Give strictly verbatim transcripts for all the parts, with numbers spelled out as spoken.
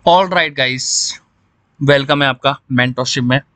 All right guys, welcome है आपका mentorship में।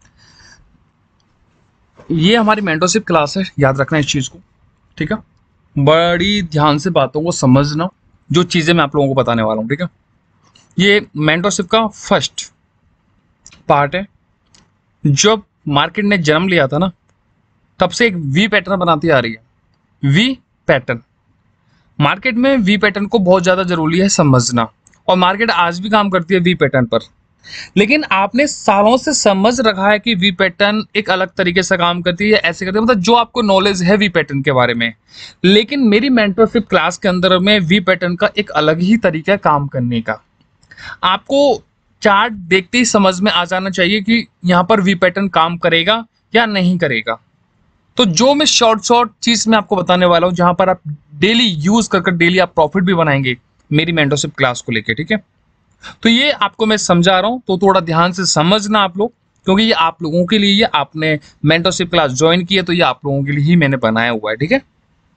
ये हमारी मेंटरशिप क्लास है, याद रखना इस चीज़ को, ठीक है। बड़ी ध्यान से बातों को समझना, जो चीज़ें मैं आप लोगों को बताने वाला हूँ, ठीक है। ये मेंटरशिप का फर्स्ट पार्ट है। जब मार्केट ने जन्म लिया था ना, तब से एक वी पैटर्न बनाती आ रही है। वी पैटर्न मार्केट में वी पैटर्न को बहुत ज़्यादा जरूरी है समझना, और मार्केट आज भी काम करती है वी पैटर्न पर। लेकिन आपने सालों से समझ रखा है कि वी पैटर्न एक अलग तरीके से काम करती है, ऐसे करती है, मतलब जो आपको नॉलेज है वी पैटर्न के बारे में। लेकिन मेरी मेंटरशिप क्लास के अंदर में वी पैटर्न का एक अलग ही तरीका है काम करने का। आपको चार्ट देखते ही समझ में आ जाना चाहिए कि यहाँ पर वी पैटर्न काम करेगा या नहीं करेगा। तो जो मैं शॉर्ट शॉर्ट चीज में आपको बताने वाला हूँ, जहां पर आप डेली यूज कर डेली आप प्रॉफिट भी बनाएंगे मेरी मेंटरशिप क्लास को लेके, ठीक है। तो ये आपको मैं समझा रहा हूं, तो थोड़ा ध्यान से समझना आप लोग, क्योंकि ये आप लोगों के लिए, ये आपने मेंटरशिप क्लास ज्वाइन की है तो ये आप लोगों के लिए ही मैंने बनाया हुआ है, ठीक है।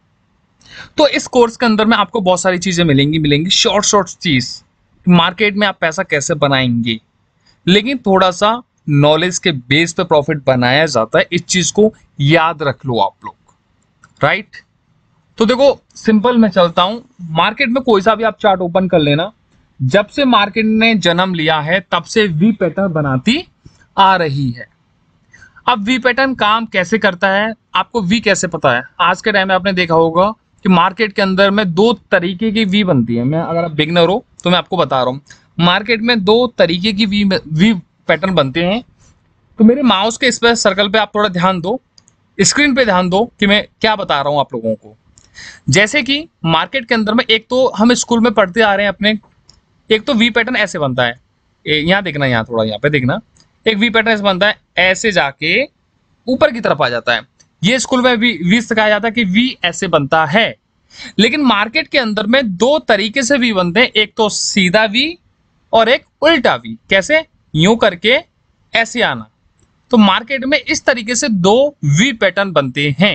तो इस कोर्स के अंदर में आपको बहुत सारी चीजें मिलेंगी मिलेंगी शॉर्ट शॉर्ट चीज, मार्केट में आप पैसा कैसे बनाएंगे, लेकिन थोड़ा सा नॉलेज के बेस पे प्रॉफिट बनाया जाता है। इस चीज को याद रख लो आप लोग, राइट। तो देखो, सिंपल मैं चलता हूं। मार्केट में कोई सा भी आप चार्ट ओपन कर लेना, जब से मार्केट ने जन्म लिया है तब से वी पैटर्न बनाती आ रही है। अब वी पैटर्न काम कैसे करता है, आपको वी कैसे पता है? आज के टाइम में आपने देखा होगा कि मार्केट के अंदर में दो तरीके की वी बनती है। मैं, अगर आप बिगनर हो तो मैं आपको बता रहा हूं, मार्केट में दो तरीके की वी वी पैटर्न बनते हैं। तो मेरे माउस के इस पर सर्कल पे आप थोड़ा ध्यान दो, स्क्रीन पे ध्यान दो कि मैं क्या बता रहा हूं आप लोगों को। जैसे कि मार्केट के अंदर में एक तो हम स्कूल में पढ़ते आ रहे हैं अपने, एक तो वी पैटर्न ऐसे बनता है, यहाँ देखना, यहाँ थोड़ा यहाँ पे देखना, एक वी पैटर्न ऐसे बनता है, ऐसे जाके ऊपर की तरफ आ जाता है। ये स्कूल में वी वी सिखाया जाता है कि वी ऐसे बनता है। लेकिन मार्केट के अंदर में दो तरीके से वी बनते हैं, एक तो सीधा वी और एक उल्टा वी। कैसे? यूं करके ऐसे आना। तो मार्केट में इस तरीके से दो वी पैटर्न बनते हैं।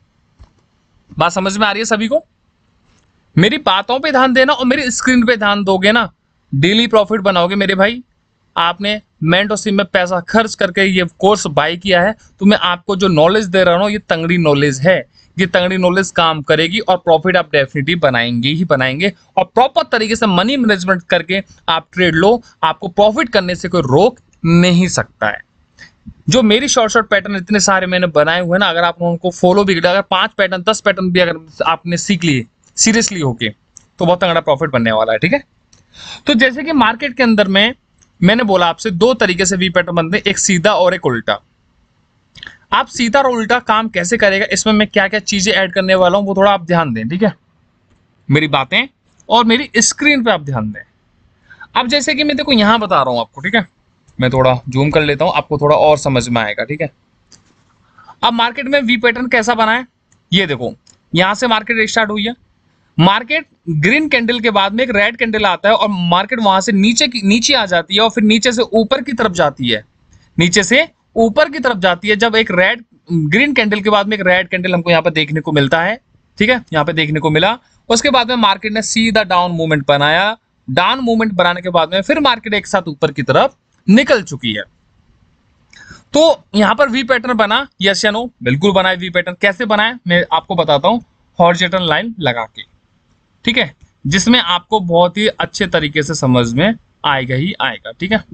बात समझ में आ रही है सभी को? मेरी बातों पे ध्यान देना और मेरी स्क्रीन पे ध्यान दोगे ना, डेली प्रॉफिट बनाओगे मेरे भाई। आपने मेंटरशिप में पैसा खर्च करके ये कोर्स बाय किया है, तो मैं आपको जो नॉलेज दे रहा हूँ ये तंगड़ी नॉलेज है। ये तंगड़ी नॉलेज काम करेगी और प्रॉफिट आप डेफिनेटली बनाएंगे ही बनाएंगे। और प्रॉपर तरीके से मनी मैनेजमेंट करके आप ट्रेड लो, आपको प्रॉफिट करने से कोई रोक नहीं सकता है। जो मेरी शॉर्ट शॉर्ट पैटर्न इतने सारे मैंने बनाए हुए ना, अगर आप उनको फॉलो भी करें, अगर पांच पैटर्न दस पैटर्न भी अगर आपने सीख लिए सीरियसली होके, तो बहुत तगड़ा प्रॉफिट बनने वाला है, ठीक है। तो जैसे कि मार्केट के अंदर में मैंने बोला आपसे दो तरीके से वी पैटर्न बनते हैं, एक सीधा और एक उल्टा। आप सीधा और उल्टा काम कैसे करेगा, इसमें मैं क्या क्या चीजें ऐड करने वाला हूं वो थोड़ा आप ध्यान दें, ठीक है। मेरी बातें और मेरी स्क्रीन पे आप ध्यान दें। अब जैसे कि मैं देखो यहां बता रहा हूं आपको, ठीक है, मैं थोड़ा जूम कर लेता हूं, आपको थोड़ा और समझ में आएगा, ठीक है। अब मार्केट में वी पैटर्न कैसा बना है, ये देखो, यहां से मार्केट स्टार्ट हुई है। मार्केट ग्रीन कैंडल के बाद में एक रेड कैंडल आता है और मार्केट वहां से नीचे की नीचे आ जाती है और फिर नीचे से ऊपर की तरफ जाती है, नीचे से ऊपर की तरफ जाती है। जब एक रेड ग्रीन कैंडल के बाद में एक रेड कैंडल हमको यहाँ पे देखने को मिलता है, ठीक है, यहाँ पे देखने को मिला। उसके बाद में मार्केट ने सीधा डाउन मूवमेंट बनाया। डाउन मूवमेंट बनाने के बाद में फिर मार्केट एक साथ ऊपर की तरफ निकल चुकी है। तो यहां पर वी पैटर्न बना, यस या नो? बिल्कुल बना है वी पैटर्न। कैसे बनाए मैं आपको बताता हूं, हॉरिजॉन्टल लाइन लगा के, ठीक है, जिसमें आपको बहुत ही अच्छे तरीके से समझ में आएगा ही आएगा, ठीक है।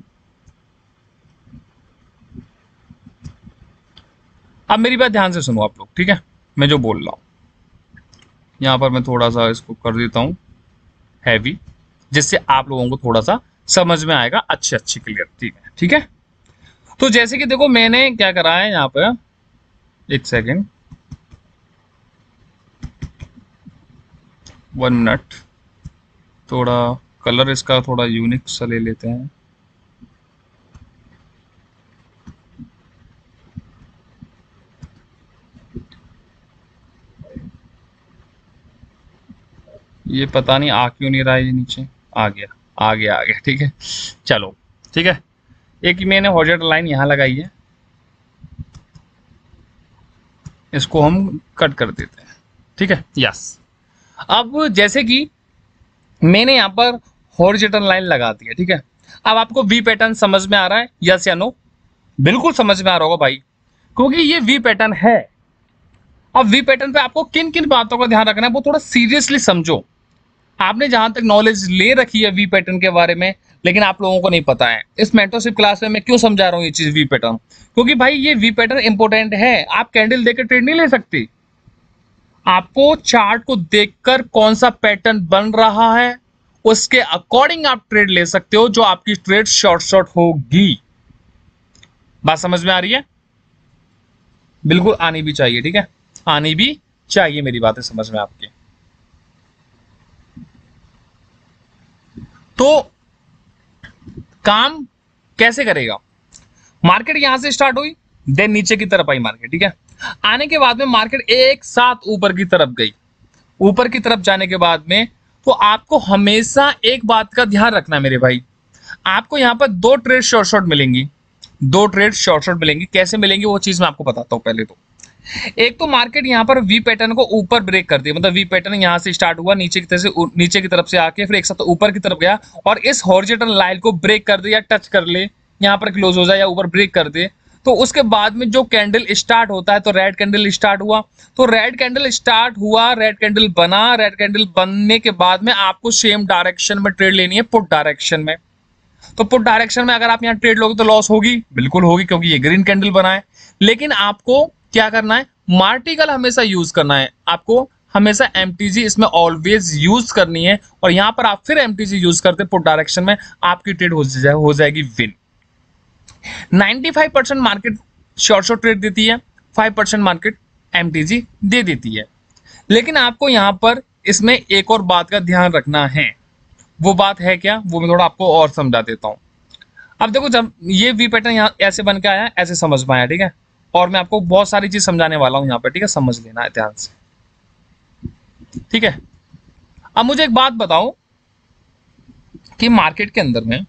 अब मेरी बात ध्यान से सुनो आप लोग, ठीक है, मैं जो बोल रहा हूं। यहां पर मैं थोड़ा सा इसको कर देता हूं हैवी, जिससे आप लोगों को थोड़ा सा समझ में आएगा अच्छे अच्छे क्लियर, ठीक है, ठीक है। तो जैसे कि देखो मैंने क्या करा है यहाँ पे, एक सेकेंड, वन मिनट, थोड़ा कलर इसका थोड़ा यूनिक सा ले लेते हैं। ये पता नहीं आ क्यों नहीं रहा है, ये नीचे आ गया, आ गया आ गया, ठीक है, चलो, ठीक है। एक मैंने हॉरिजॉन्टल लाइन यहाँ लगाई है, इसको हम कट कर देते हैं, ठीक है, यस। अब जैसे कि मैंने यहाँ पर हॉरिजॉन्टल लाइन लगा दी है, ठीक है। अब आपको वी पैटर्न समझ में आ रहा है, यस या नो? बिल्कुल समझ में आ रहा होगा भाई, क्योंकि ये वी पैटर्न है। अब वी पैटर्न पे आपको किन किन बातों का ध्यान रखना है वो थोड़ा सीरियसली समझो। आपने जहां तक नॉलेज ले रखी है वी पैटर्न के बारे में, लेकिन आप लोगों को नहीं पता है। इस मेंटरशिप क्लास में मैं क्यों समझा रहा हूँ ये चीज वी पैटर्न, क्योंकि भाई ये वी पैटर्न इंपॉर्टेंट है। आप कैंडल देकर ट्रेड नहीं ले सकते। आपको चार्ट को देखकर कौन सा पैटर्न बन रहा है उसके अकॉर्डिंग आप ट्रेड ले सकते हो, जो आपकी ट्रेड शॉर्ट शॉर्ट होगी। बात समझ में आ रही है? बिल्कुल आनी भी चाहिए, ठीक है, आनी भी चाहिए मेरी बातें समझ में आपके। तो काम कैसे करेगा? मार्केट यहां से स्टार्ट हुई, देन नीचे की तरफ आई मार्केट, ठीक है। आने के बाद में मार्केट एक साथ ऊपर की तरफ गई। ऊपर की तरफ जाने के बाद में तो आपको हमेशा एक बात का ध्यान रखना है मेरे भाई, आपको यहां पर दो ट्रेड शॉर्ट शॉर्ट मिलेंगी। दो ट्रेड शॉर्ट शॉर्ट मिलेंगी। कैसे मिलेंगी वो चीज मैं आपको बताता हूं। पहले तो एक तो मार्केट यहां पर वी पैटर्न को ऊपर ब्रेक कर दिया, मतलब वी पैटर्न यहां से स्टार्ट हुआ, नीचे की तरफ से नीचे की तरफ से आके फिर एक साथ ऊपर की तरफ गया और इस हॉरिजॉन्टल लाइन को ब्रेक कर दे या टच कर ले, यहां पर क्लोज हो जाए या ऊपर ब्रेक कर दे। तो उसके बाद में जो कैंडल स्टार्ट होता है, तो रेड कैंडल स्टार्ट हुआ, तो रेड कैंडल स्टार्ट हुआ, रेड कैंडल बना, रेड कैंडल बनने के बाद में आपको सेम डायरेक्शन में ट्रेड लेनी है, पुट डायरेक्शन में। तो पुट डायरेक्शन में अगर आप यहाँ ट्रेड लोगे तो लॉस होगी, बिल्कुल होगी, क्योंकि ये ग्रीन कैंडल बना है। लेकिन आपको क्या करना है, मार्टिकल हमेशा यूज करना है। आपको हमेशा एमटीजी इसमें ऑलवेज यूज करनी है, और यहां पर आप फिर एमटीजी यूज करते पुट डायरेक्शन में, आपकी ट्रेड हो जाए हो जाएगी विन। पचानवे percent market short short trade देती है, पाँच परसेंट मार्केट एमटीजी दे देती है। लेकिन आपको यहां पर इसमें एक और बात का ध्यान रखना है। वो बात है क्या, वो मैं थोड़ा आपको और समझा देता हूं। अब देखो, जब ये वी पैटर्न यहाँ ऐसे बन के आया, ऐसे समझ में आया, ठीक है, और मैं आपको बहुत सारी चीज समझाने वाला हूं यहाँ पर, ठीक है, समझ लेना है ध्यान से, ठीक है। अब मुझे एक बात बताओ कि मार्केट के अंदर में,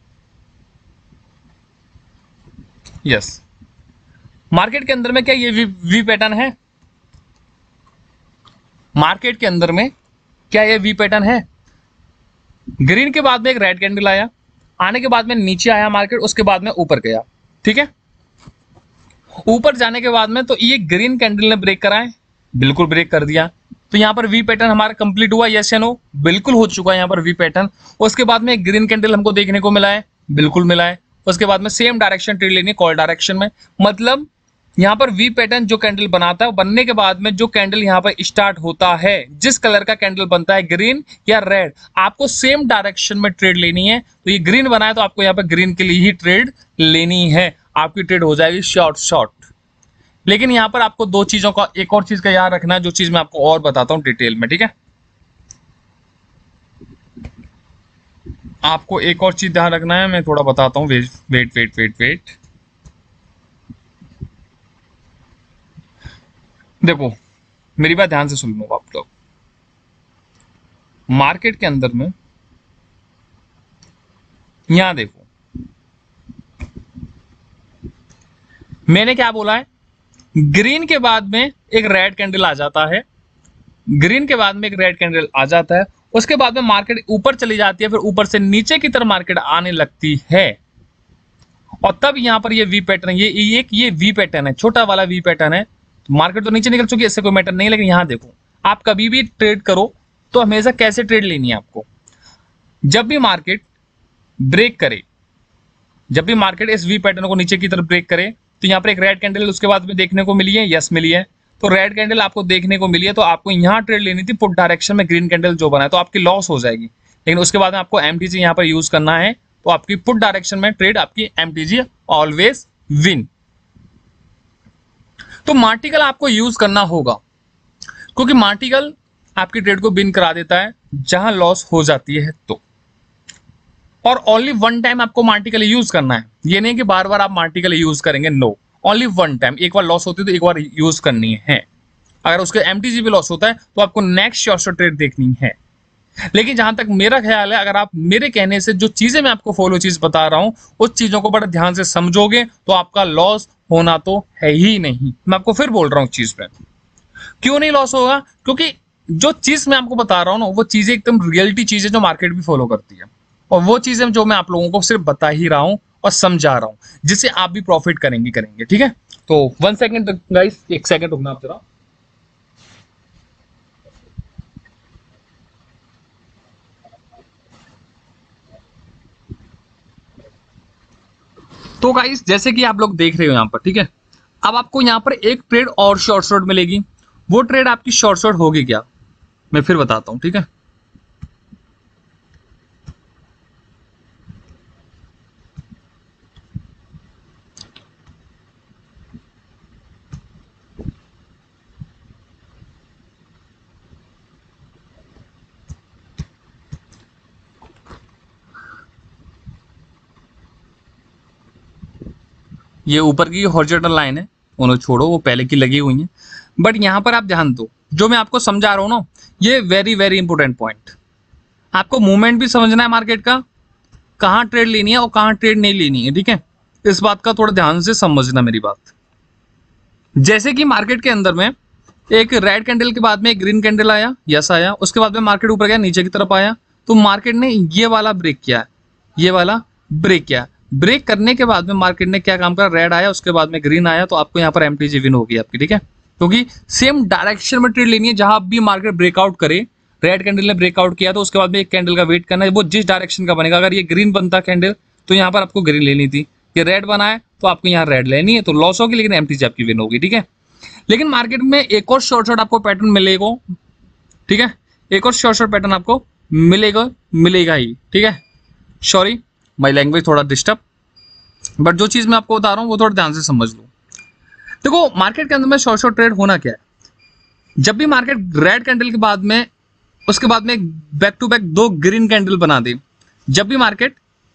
यस, मार्केट के अंदर में क्या ये वी, वी पैटर्न है? मार्केट के अंदर में क्या ये वी पैटर्न है? ग्रीन के बाद में एक रेड कैंडल आया, आने के बाद में नीचे आया मार्केट, उसके बाद में ऊपर गया, ठीक है। ऊपर जाने के बाद में तो ये ग्रीन कैंडल ने ब्रेक करा है, बिल्कुल ब्रेक कर दिया। तो यहाँ पर वी पैटर्न हमारा कंप्लीट हुआ, यस या नो? बिल्कुल हो चुका है यहाँ पर वी पैटर्न। उसके बाद में ग्रीन कैंडल हमको देखने को मिला है, बिल्कुल मिला है। उसके बाद में सेम डायरेक्शन ट्रेड लेनी है, कॉल डायरेक्शन में। मतलब यहाँ पर वी पैटर्न जो कैंडल बनाता है, बनने के बाद में जो कैंडल यहाँ पर स्टार्ट होता है, जिस कलर का कैंडल बनता है, ग्रीन या रेड, आपको सेम डायरेक्शन में ट्रेड लेनी है। तो ये ग्रीन बना है तो आपको यहाँ पर ग्रीन के लिए ही ट्रेड लेनी है, आपकी ट्रेड हो जाएगी शॉर्ट शॉर्ट। लेकिन यहाँ पर आपको दो चीजों का, एक और चीज का याद रखना है, जो चीज मैं आपको और बताता हूँ डिटेल में, ठीक है। आपको एक और चीज ध्यान रखना है, मैं थोड़ा बताता हूँ। Wait wait wait wait wait देखो, मेरी बात ध्यान से सुन लो आप लोग। मार्केट के अंदर में यहां देखो, मैंने क्या बोला है, ग्रीन के बाद में एक रेड कैंडल आ जाता है, ग्रीन के बाद में एक रेड कैंडल आ जाता है, उसके बाद में मार्केट ऊपर चली जाती है, फिर ऊपर से नीचे की तरफ मार्केट आने लगती है, और तब यहां पर ये वी पैटर्न, ये एक ये वी पैटर्न है, छोटा वाला वी पैटर्न है। मार्केट तो नीचे निकल चुकी है, इससे कोई मैटर नहीं, लेकिन यहां देखो, आप कभी भी ट्रेड करो तो हमेशा कैसे ट्रेड लेनी है आपको, जब भी मार्केट ब्रेक करे, जब भी मार्केट इस वी पैटर्न को नीचे की तरफ ब्रेक करे, तो यहाँ पर एक रेड कैंडल उसके बाद में देखने को मिली है, यस मिली है। तो रेड कैंडल आपको देखने को मिली है, तो आपको यहाँ ट्रेड लेनी थी पुट डायरेक्शन में, ग्रीन कैंडल जो बना है, तो आपकी लॉस हो जाएगी। लेकिन उसके बाद में आपको एमटीजी यहाँ पर यूज करना है, तो आपकी पुट डायरेक्शन में ट्रेड, आपकी एमटीजी ऑलवेज विन। तो मार्टिकल आपको यूज करना होगा, क्योंकि मार्टिकल आपकी ट्रेड को विन करा देता है जहां लॉस हो जाती है तो। और ओनली वन टाइम आपको मार्टिकल यूज करना है, ये नहीं कि बार बार आप मार्टिकल यूज करेंगे, नो, ओनली वन टाइम। एक बार लॉस होती है तो एक बार यूज करनी है। अगर उसके एमटीजी भी लॉस होता है तो आपको नेक्स्ट शॉर्ट शॉर्ट ट्रेड देखनी है। लेकिन जहां तक मेरा ख्याल है, अगर आप मेरे कहने से जो चीजें मैं आपको फॉलो चीज बता रहा हूं, उस चीजों को बड़ा ध्यान से समझोगे तो आपका लॉस होना तो है ही नहीं। मैं आपको फिर बोल रहा हूं चीज पे, क्यों नहीं लॉस होगा, क्योंकि जो चीज मैं आपको बता रहा हूं ना, वो चीजें एकदम रियलिटी चीज है जो मार्केट भी फॉलो करती है। और वो चीजें जो मैं आप लोगों को सिर्फ बता ही रहा हूं और समझा रहा हूं, जिससे आप भी प्रॉफिट करेंगे करेंगे ठीक है। तो वन सेकेंड गाइस, एक सेकेंड रुकना आप जरा। तो गाइस जैसे कि आप लोग देख रहे हो यहाँ पर ठीक है, अब आपको यहाँ पर एक ट्रेड और शॉर्ट शॉर्ट मिलेगी। वो ट्रेड आपकी शॉर्ट शॉर्ट होगी क्या, मैं फिर बताता हूं ठीक है। ये ऊपर की हॉरिजॉन्टल लाइन है, उन्हें छोड़ो, वो पहले की लगी हुई है। बट यहाँ पर आप ध्यान दो, जो मैं आपको समझा रहा हूँ ना, ये वेरी वेरी इंपॉर्टेंट पॉइंट। आपको मूवमेंट भी समझना है मार्केट का, कहाँ ट्रेड लेनी है और कहाँ ट्रेड नहीं लेनी है ठीक है। इस बात का थोड़ा ध्यान से समझना मेरी बात। जैसे कि मार्केट के अंदर में एक रेड कैंडल के बाद में एक ग्रीन कैंडल आया, यस आया, उसके बाद में मार्केट ऊपर गया, नीचे की तरफ आया, तो मार्केट ने ये वाला ब्रेक किया, ये वाला ब्रेक किया। ब्रेक करने के बाद में मार्केट ने क्या काम करा, रेड आया, उसके बाद में ग्रीन आया, तो आपको यहाँ पर एमटीजी विन होगी आपकी ठीक है। क्योंकि सेम डायरेक्शन में ट्रेड लेनी है, जहां भी मार्केट ब्रेकआउट करे, रेड कैंडल ने ब्रेकआउट किया तो उसके बाद में एक कैंडल का वेट करना है, वो जिस डायरेक्शन का बनेगा। अगर ये ग्रीन बनता कैंडल तो यहाँ पर आपको ग्रीन लेनी थी, ये रेड बना है तो आपको यहाँ रेड लेनी है, तो लॉस होगी लेकिन एमटीजी आपकी विन होगी ठीक है। लेकिन मार्केट में एक और शॉर्ट शॉर्ट आपको पैटर्न मिलेगा ठीक है, एक और शॉर्ट शॉर्ट पैटर्न आपको मिलेगा मिलेगा ही ठीक है। सॉरी माय लैंग्वेज थोड़ा डिस्टर्ब, बट जो चीज मैं आपको बता रहा हूँ वो थोड़ा ध्यान से समझ लो। देखो मार्केट के अंदर में शॉर्ट शॉर्ट ट्रेड होना क्या है, जब भी मार्केट रेड कैंडल के बाद में, उसके बाद में बैक टू बैक दो ग्रीन कैंडल बना दे, जब भी मार्केट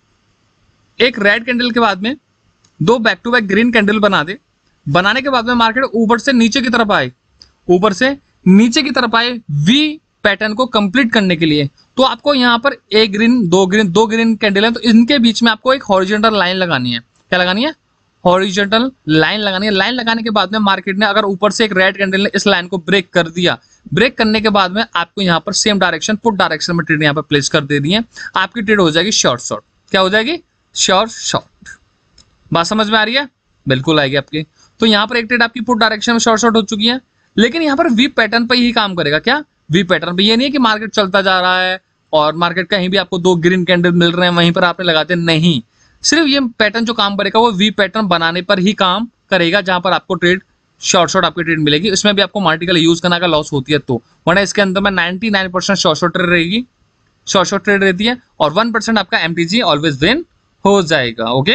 एक रेड कैंडल के बाद में दो back to back green candle बना दे, बनाने के बाद में मार्केट ऊपर से नीचे की तरफ आए, ऊपर से नीचे की तरफ आए वी पैटर्न को कंप्लीट करने के लिए, तो आपको यहाँ पर एक ग्रीन दो ग्रीन दो ग्रीन कैंडल है, तो इनके बीच में आपको एक हॉरिजॉन्टल लाइन लगानी है। क्या लगानी है, हॉरिजॉन्टल लाइन लगानी है। लाइन लगाने के बाद में मार्केट ने अगर ऊपर से एक रेड कैंडल ने इस लाइन को ब्रेक कर दिया, ब्रेक करने के बाद में आपको यहाँ पर सेम डायरेक्शन पुट डायरेक्शन में ट्रेड यहाँ पर प्लेस कर दे दी है, आपकी ट्रेड हो जाएगी शॉर्ट शॉर्ट। क्या हो जाएगी, शॉर्ट शॉर्ट। बात समझ में आ रही है, बिल्कुल आएगी आपकी। तो यहाँ पर एक ट्रेड आपकी पुट डायरेक्शन में शॉर्ट शॉर्ट हो चुकी है, लेकिन यहाँ पर वी पैटर्न पर ही काम करेगा। क्या, वी पैटर्न पे। ये नहीं है कि मार्केट चलता जा रहा है और मार्केट कहीं भी आपको दो ग्रीन कैंडल मिल रहे हैं वहीं पर आपने लगाते, नहीं, सिर्फ ये पैटर्न जो काम करेगा वो वी पैटर्न बनाने पर ही काम करेगा, जहां पर आपको ट्रेड शॉर्ट शॉर्ट आपकी ट्रेड मिलेगी। इसमें भी आपको मार्टिकल यूज करना का लॉस होती है, तो वरना इसके अंदर में ninety nine percent short short trade रहेगी, शॉर्ट शॉर्ट ट्रेड रहती है, और वन परसेंट आपका एमटीजी ऑलवेज विन हो जाएगा। ओके,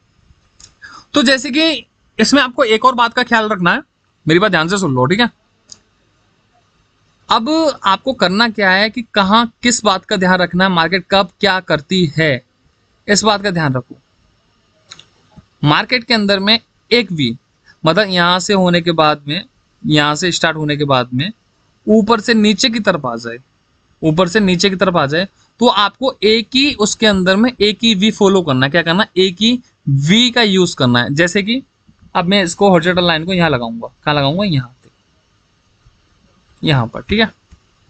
तो जैसे कि इसमें आपको एक और बात का ख्याल रखना है, मेरी बात ध्यान से सुन लो ठीक है। अब आपको करना क्या है कि कहां किस बात का ध्यान रखना है, मार्केट कब क्या करती है, इस बात का ध्यान रखो। मार्केट के अंदर में एक वी, मतलब यहां से होने के बाद में, यहां से स्टार्ट होने के बाद में ऊपर से नीचे की तरफ आ जाए, ऊपर से नीचे की तरफ आ जाए, तो आपको एक ही उसके अंदर में एक ही वी फॉलो करना है। क्या करना, एक ही वी का यूज करना है। जैसे कि अब मैं इसको हॉरिजॉन्टल लाइन को यहां लगाऊंगा, कहां लगाऊंगा, यहां पे, यहां पर ठीक है।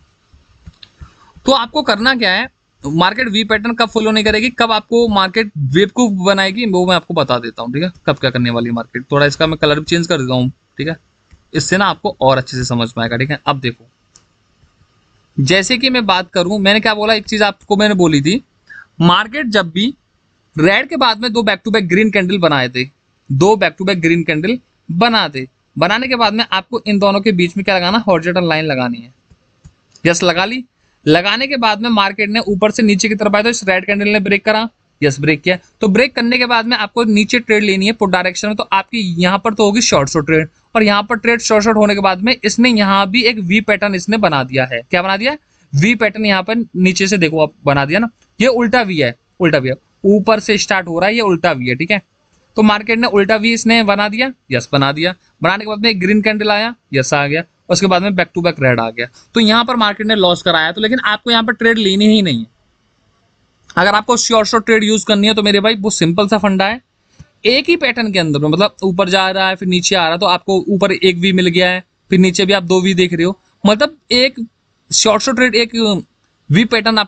तो आपको करना क्या है, मार्केट वी पैटर्न कब फॉलो नहीं करेगी, कब आपको मार्केट वेव को बनाएगी, वो मैं आपको बता देता हूँ ठीक है, कब क्या करने वाली मार्केट। थोड़ा इसका मैं कलर भी चेंज कर देता हूँ ठीक है, इससे ना आपको और अच्छे से समझ में आएगा ठीक है। अब देखो, जैसे कि मैं बात करूं, मैंने क्या बोला, एक चीज आपको मैंने बोली थी, मार्केट जब भी रेड के बाद में दो back to back green candle बनाए थे, दो back to back green candle बना दे, बनाने के बाद में आपको इन दोनों के बीच में क्या लगाना, हॉरिजॉन्टल लाइन लगानी है। यस, लगा ली। लगाने के बाद में मार्केट ने ऊपर से नीचे की तरफ आया, तो इस रेड कैंडल ने ब्रेक करा, यस ब्रेक किया, तो ब्रेक करने के बाद में आपको नीचे ट्रेड लेनी है पुट डायरेक्शन में, तो आपकी यहाँ पर तो होगी शॉर्ट शॉर्ट ट्रेड, और यहाँ पर ट्रेड शॉर्ट शॉर्ट होने के बाद में इसने यहाँ भी एक वी पैटर्न इसने बना दिया है। क्या बना दिया, वी पैटर्न। यहाँ पर नीचे से देखो आप बना दिया ना, ये उल्टा वी है, उल्टा वी है, ऊपर से स्टार्ट हो रहा है, ये उल्टा वी है ठीक है। तो मार्केट ने उल्टा वी इसने बना दिया, यस बना दिया, बनाने के बाद में एक ग्रीन कैंडल आया, यस आ गया, उसके बाद में बैक टू बैक रेड आ गया, तो यहाँ पर मार्केट ने लॉस कराया। तो लेकिन आपको यहाँ पर ट्रेड लेनी ही नहीं है। अगर आपको शॉर्ट शॉर्ट ट्रेड यूज करनी है तो मेरे भाई वो सिंपल सा फंडा है, एक ही पैटर्न के अंदर में, मतलब ऊपर जा रहा है फिर नीचे आ रहा है, तो आपको ऊपर एक वी मिल गया है, फिर नीचे भी आप दो वी देख रहे हो, मतलब एक शॉर्ट शॉर्ट ट्रेड एक वी पैटर्न आपका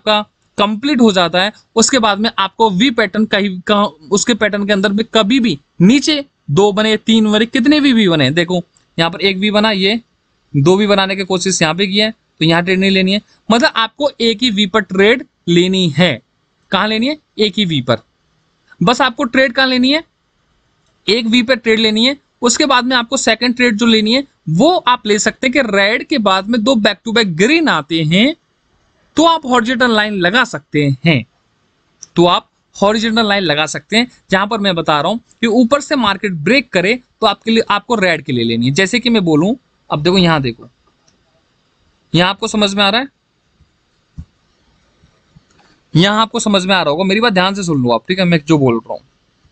कंप्लीट हो जाता है उसके बाद में आपको वी पैटर्न कहीं कहाँ उसके पैटर्न के अंदर में कभी भी नीचे दो बने तीन बने कितने भी वी बने, देखो यहाँ पर एक वी बना, ये दो वी बनाने की कोशिश यहाँ पे की है तो यहाँ ट्रेड नहीं लेनी है। मतलब आपको एक ही वी पर ट्रेड लेनी है। कहाँ लेनी है? एक ही वी पर। बस आपको ट्रेड कहाँ लेनी है? एक वी पर ट्रेड लेनी है। उसके बाद में आपको सेकंड ट्रेड जो लेनी है वो आप ले सकते हैं कि रेड के बाद में दो बैक टू बैक ग्रीन आते हैं तो आप हॉरिजॉन्टल लाइन लगा सकते हैं। तो आप हॉरिजॉन्टल लाइन लगा सकते हैं जहां पर मैं बता रहा हूं कि ऊपर से मार्केट ब्रेक करे तो आपके लिए आपको रेड के लिए लेनी है। जैसे कि मैं बोलूं, अब देखो यहां देखो, यहां आपको समझ में आ रहा है? यहां आपको समझ में आ रहा होगा, मेरी बात ध्यान से सुन लो आप, ठीक है? मैं जो बोल रहा हूं,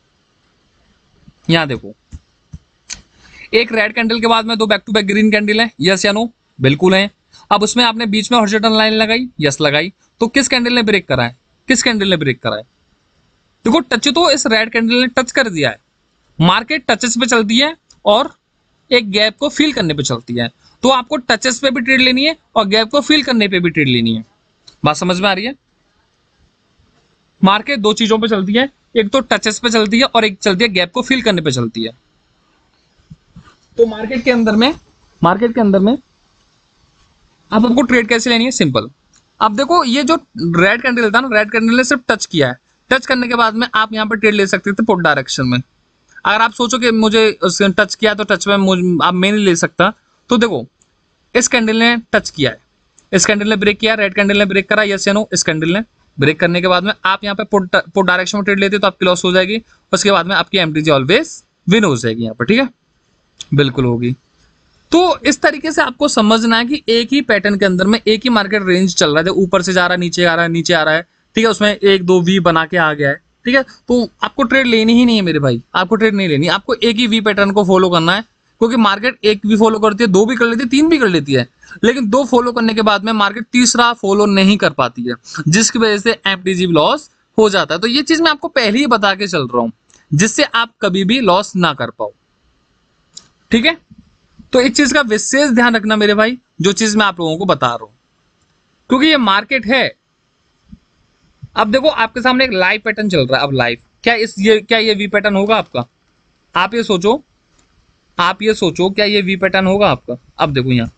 यहां देखो एक रेड कैंडल के बाद में दो back to back green candle है, यस या नो? बिल्कुल है। अब उसमें आपने बीच में हॉरिजॉन्टल लाइन लगाई, यस लगाई, तो किस कैंडल ने ब्रेक करा है? किस कैंडल ने ब्रेक करा है? देखो टच तो इस रेड कैंडल ने टच कर दिया है। मार्केट टचेस पे चलती है और एक गैप को फिल करने पे चलती है, तो आपको टचेस पे भी ट्रेड लेनी है और गैप को फिल करने पे भी ट्रेड लेनी है। बात समझ में आ रही है? मार्केट दो चीजों पे चलती है, एक तो टचेस पे चलती है और एक चलती है गैप को फिल करने पे चलती है। तो मार्केट के अंदर में मार्केट के अंदर में अब आपको ट्रेड कैसे लेनी है? सिंपल। अब देखो ये जो रेड कैंडल था ना, रेड कैंडल ने सिर्फ टच किया है, टच करने के बाद में आप यहाँ पर ट्रेड ले सकते थे पुट डायरेक्शन में। अगर आप सोचो कि मुझे टच किया तो टच में आप मैं नहीं ले सकता, तो देखो इस कैंडल ने टच किया है, इस कैंडल ने ब्रेक किया, रेड कैंडल ने ब्रेक करा, यस या नो? इस कैंडल ने ब्रेक करने के बाद में आप यहाँ पे पुट पुट डायरेक्शन में ट्रेड लेते तो आपकी लॉस हो जाएगी, उसके बाद में आपकी एमटीजी ऑलवेज विन हो जाएगी यहाँ पर, ठीक है? बिल्कुल होगी। तो इस तरीके से आपको समझना है कि एक ही पैटर्न के अंदर में एक ही मार्केट रेंज चल रहा है, ऊपर से जा रहा है, नीचे आ रहा है, नीचे आ रहा है, ठीक है? उसमें एक दो वी बना के आ गया है, ठीक है? तो आपको ट्रेड लेनी ही नहीं है मेरे भाई, आपको ट्रेड नहीं लेनी, आपको एक ही वी पैटर्न को फॉलो करना है, क्योंकि मार्केट एक भी फॉलो करती है, दो भी कर लेती है, तीन भी कर लेती है, लेकिन दो फॉलो करने के बाद में मार्केट तीसरा फॉलो नहीं कर पाती है, जिसकी वजह से एमटीजी लॉस हो जाता है। तो ये चीज मैं आपको पहले ही बता के चल रहा हूं, जिससे आप कभी भी लॉस ना कर पाओ, ठीक है? तो इस चीज का विशेष ध्यान रखना मेरे भाई, जो चीज मैं आप लोगों को बता रहा हूं, क्योंकि ये मार्केट है। अब देखो आपके सामने एक लाइव पैटर्न चल रहा है। अब लाइव क्या इस ये क्या ये वी पैटर्न होगा आपका? आप ये सोचो, आप ये सोचो क्या ये वी पैटर्न होगा आपका? अब देखो यहां,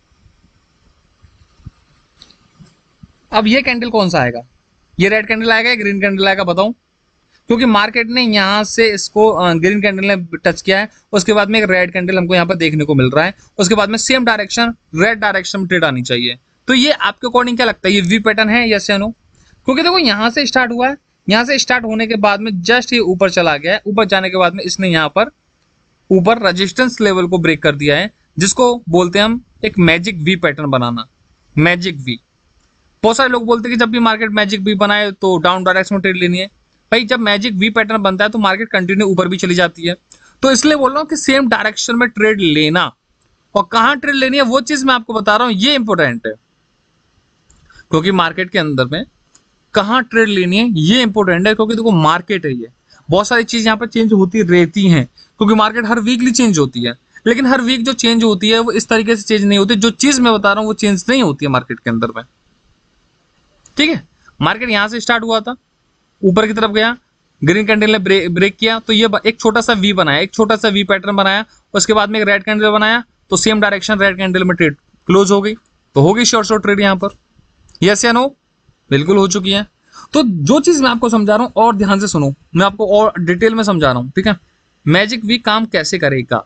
अब ये कैंडल कौन सा आएगा? ये रेड कैंडल आएगा या ग्रीन कैंडल आएगा? बताओ। क्योंकि मार्केट ने यहां से इसको ग्रीन कैंडल ने टच किया है, उसके बाद में एक रेड कैंडल हमको यहाँ पर देखने को मिल रहा है, उसके बाद में सेम डायरेक्शन रेड डायरेक्शन में ट्रेड आनी चाहिए। तो ये आपके अकॉर्डिंग क्या लगता है, ये वी पैटर्न है यस या नो? क्योंकि देखो यहां से स्टार्ट हुआ है, यहां से स्टार्ट होने के बाद में जस्ट ये ऊपर चला गया है, ऊपर जाने के बाद में इसने यहाँ पर ऊपर रेजिस्टेंस लेवल को ब्रेक कर दिया है, जिसको बोलते हैं हम एक मैजिक वी पैटर्न बनाना। मैजिक वी, बहुत सारे लोग बोलते हैं कि जब भी मार्केट मैजिक वी बनाए तो डाउन डायरेक्शन में ट्रेड लेनी है। भाई जब मैजिक वी पैटर्न बनता है तो मार्केट कंटिन्यू ऊपर भी चली जाती है, तो इसलिए बोल रहा हूँ कि सेम डायरेक्शन में ट्रेड लेना, और कहां ट्रेड लेनी है वो चीज मैं आपको बता रहा हूं, ये इंपॉर्टेंट है। क्योंकि मार्केट के अंदर में कहां ट्रेड लेनी है ये इंपॉर्टेंट है, क्योंकि देखो मार्केट है, ये बहुत सारी चीज यहाँ पर चेंज होती रहती है, क्योंकि मार्केट हर वीकली चेंज होती है, लेकिन हर वीक जो चेंज होती है वो इस तरीके से चेंज नहीं होती, जो चीज मैं बता रहा हूँ वो चेंज नहीं होती है मार्केट के अंदर में, ठीक है? मार्केट यहां से स्टार्ट हुआ था, ऊपर की तरफ गया, ग्रीन कैंडल ने ब्रेक, ब्रेक किया, तो ये एक छोटा सा वी बनाया, एक छोटा सा वी पैटर्न बनाया, उसके बाद में एक रेड कैंडल बनाया, तो सेम डायरेक्शन रेड कैंडल में ट्रेड क्लोज हो गई, तो होगी शॉर्ट शॉर्ट ट्रेड यहाँ पर, यस या नो? बिल्कुल हो चुकी है। तो जो चीज मैं आपको समझा रहा हूं और ध्यान से सुनो, मैं आपको और डिटेल में समझा रहा हूं, ठीक है? मैजिक वी काम कैसे करेगा,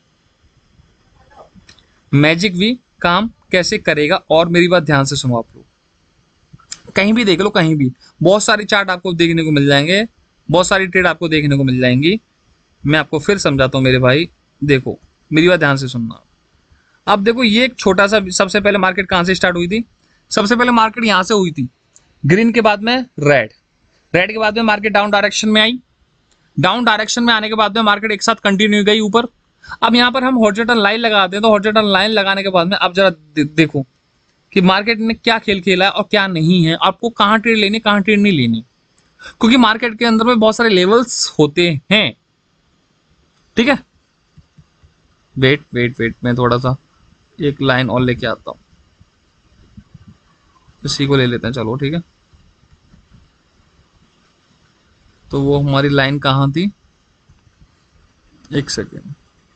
मैजिक वी काम कैसे करेगा, और मेरी बात ध्यान से सुनो आप लोग, कहीं भी देख लो, कहीं भी बहुत सारी चार्ट आपको देखने को मिल जाएंगे, बहुत सारी ट्रेड आपको देखने को मिल जाएंगी। मैं आपको फिर समझाता हूँ मेरे भाई, देखो मेरी बात ध्यान से सुनना। अब देखो ये एक छोटा सा, सबसे पहले मार्केट कहां से स्टार्ट हुई थी? सबसे पहले मार्केट यहां से हुई थी, ग्रीन के बाद में रेड, रेड के बाद में मार्केट डाउन डायरेक्शन में आई, डाउन डायरेक्शन में आने के बाद में मार्केट एक साथ कंटिन्यू गई ऊपर। अब यहाँ पर हम हॉरिजॉन्टल लाइन लगाते हैं, तो हॉरिजॉन्टल लाइन लगाने के बाद में अब जरा दे, देखो कि मार्केट ने क्या खेल खेला है और क्या नहीं है, आपको कहां ट्रेड लेनी, कहां ट्रेड नहीं लेनी, क्योंकि मार्केट के अंदर में बहुत सारे लेवल्स होते हैं, ठीक है? वेट वेट वेट मैं थोड़ा सा एक लाइन और लेके आता हूं, इसी को ले लेते हैं, चलो ठीक है? तो वो हमारी लाइन कहाँ थी, एक सेकेंड।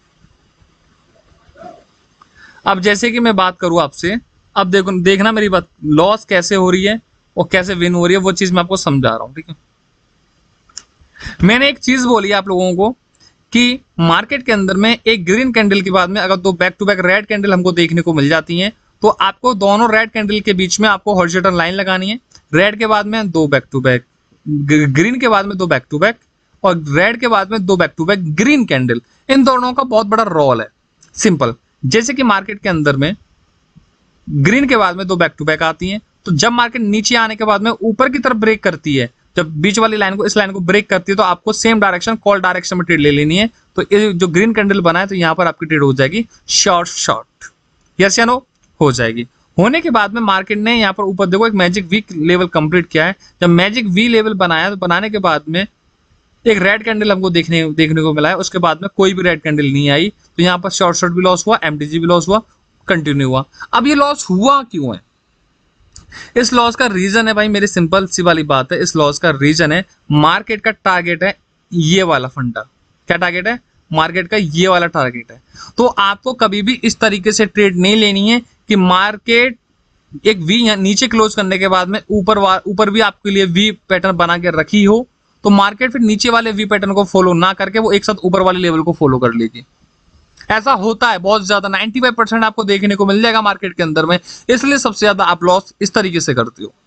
अब जैसे कि मैं बात करूं आपसे, अब देखो देखना मेरी बात, लॉस कैसे हो रही है और कैसे विन हो रही है वो चीज मैं आपको समझा रहा हूं, ठीक है। मैंने एक चीज बोली आप लोगों को कि मार्केट के अंदर में एक ग्रीन कैंडल के बाद में अगर दो back to back red candle हमको देखने को मिल जाती हैं, तो आपको दोनों रेड कैंडल के बीच में आपको हॉरिजॉन्टल लाइन लगानी है। रेड के बाद में दो बैक टू बैक, ग्रीन के बाद में दो बैक टू बैक, और रेड के बाद में दो back to back green candle. इन दोनों का बहुत बड़ा रोल है। सिंपल, जैसे कि मार्केट के अंदर में ग्रीन के बाद में दो बैक टू बैक आती हैं, तो जब मार्केट नीचे आने के बाद में ऊपर की तरफ ब्रेक करती है, जब बीच वाली लाइन को, इस लाइन को ब्रेक करती है, तो आपको सेम डायरेक्शन कॉल डायरेक्शन में ट्रेड ले लेनी है। तो ये जो ग्रीन कैंडल बना है, तो यहाँ पर आपकी ट्रेड हो जाएगी शॉर्ट शॉर्ट, यस या नो, हो जाएगी। होने के बाद में मार्केट ने यहाँ पर ऊपर देखो एक मैजिक वी लेवल कंप्लीट किया है। जब मैजिक वी लेवल बनाया, तो बनाने के बाद में एक रेड कैंडल हमको देखने देखने को मिला है। उसके बाद में कोई भी रेड कैंडल नहीं आई, तो यहाँ पर शॉर्ट शॉर्ट भी लॉस हुआ, एमटीजी भी लॉस हुआ, कंटिन्यू हुआ। अब ये लॉस हुआ क्यों है? इस लॉस का रीजन है भाई, मेरी सिंपल सी वाली बात है, इस लॉस का रीजन है मार्केट का टारगेट है ये वाला फंडा। क्या टारगेट है? मार्केट का ये वाला टारगेट है। तो आपको कभी भी इस तरीके से ट्रेड नहीं लेनी है कि मार्केट एक वी नीचे क्लोज करने के बाद में ऊपर ऊपर भी आपके लिए वी पैटर्न बना के रखी हो, तो मार्केट फिर नीचे वाले वी पैटर्न को फॉलो ना करके वो एक साथ ऊपर वाले लेवल को फॉलो कर लेगी। ऐसा होता है बहुत ज्यादा, पचानवे परसेंट आपको देखने को मिल जाएगा मार्केट के अंदर में। इसलिए सबसे ज्यादा आप लॉस इस तरीके से करते हो।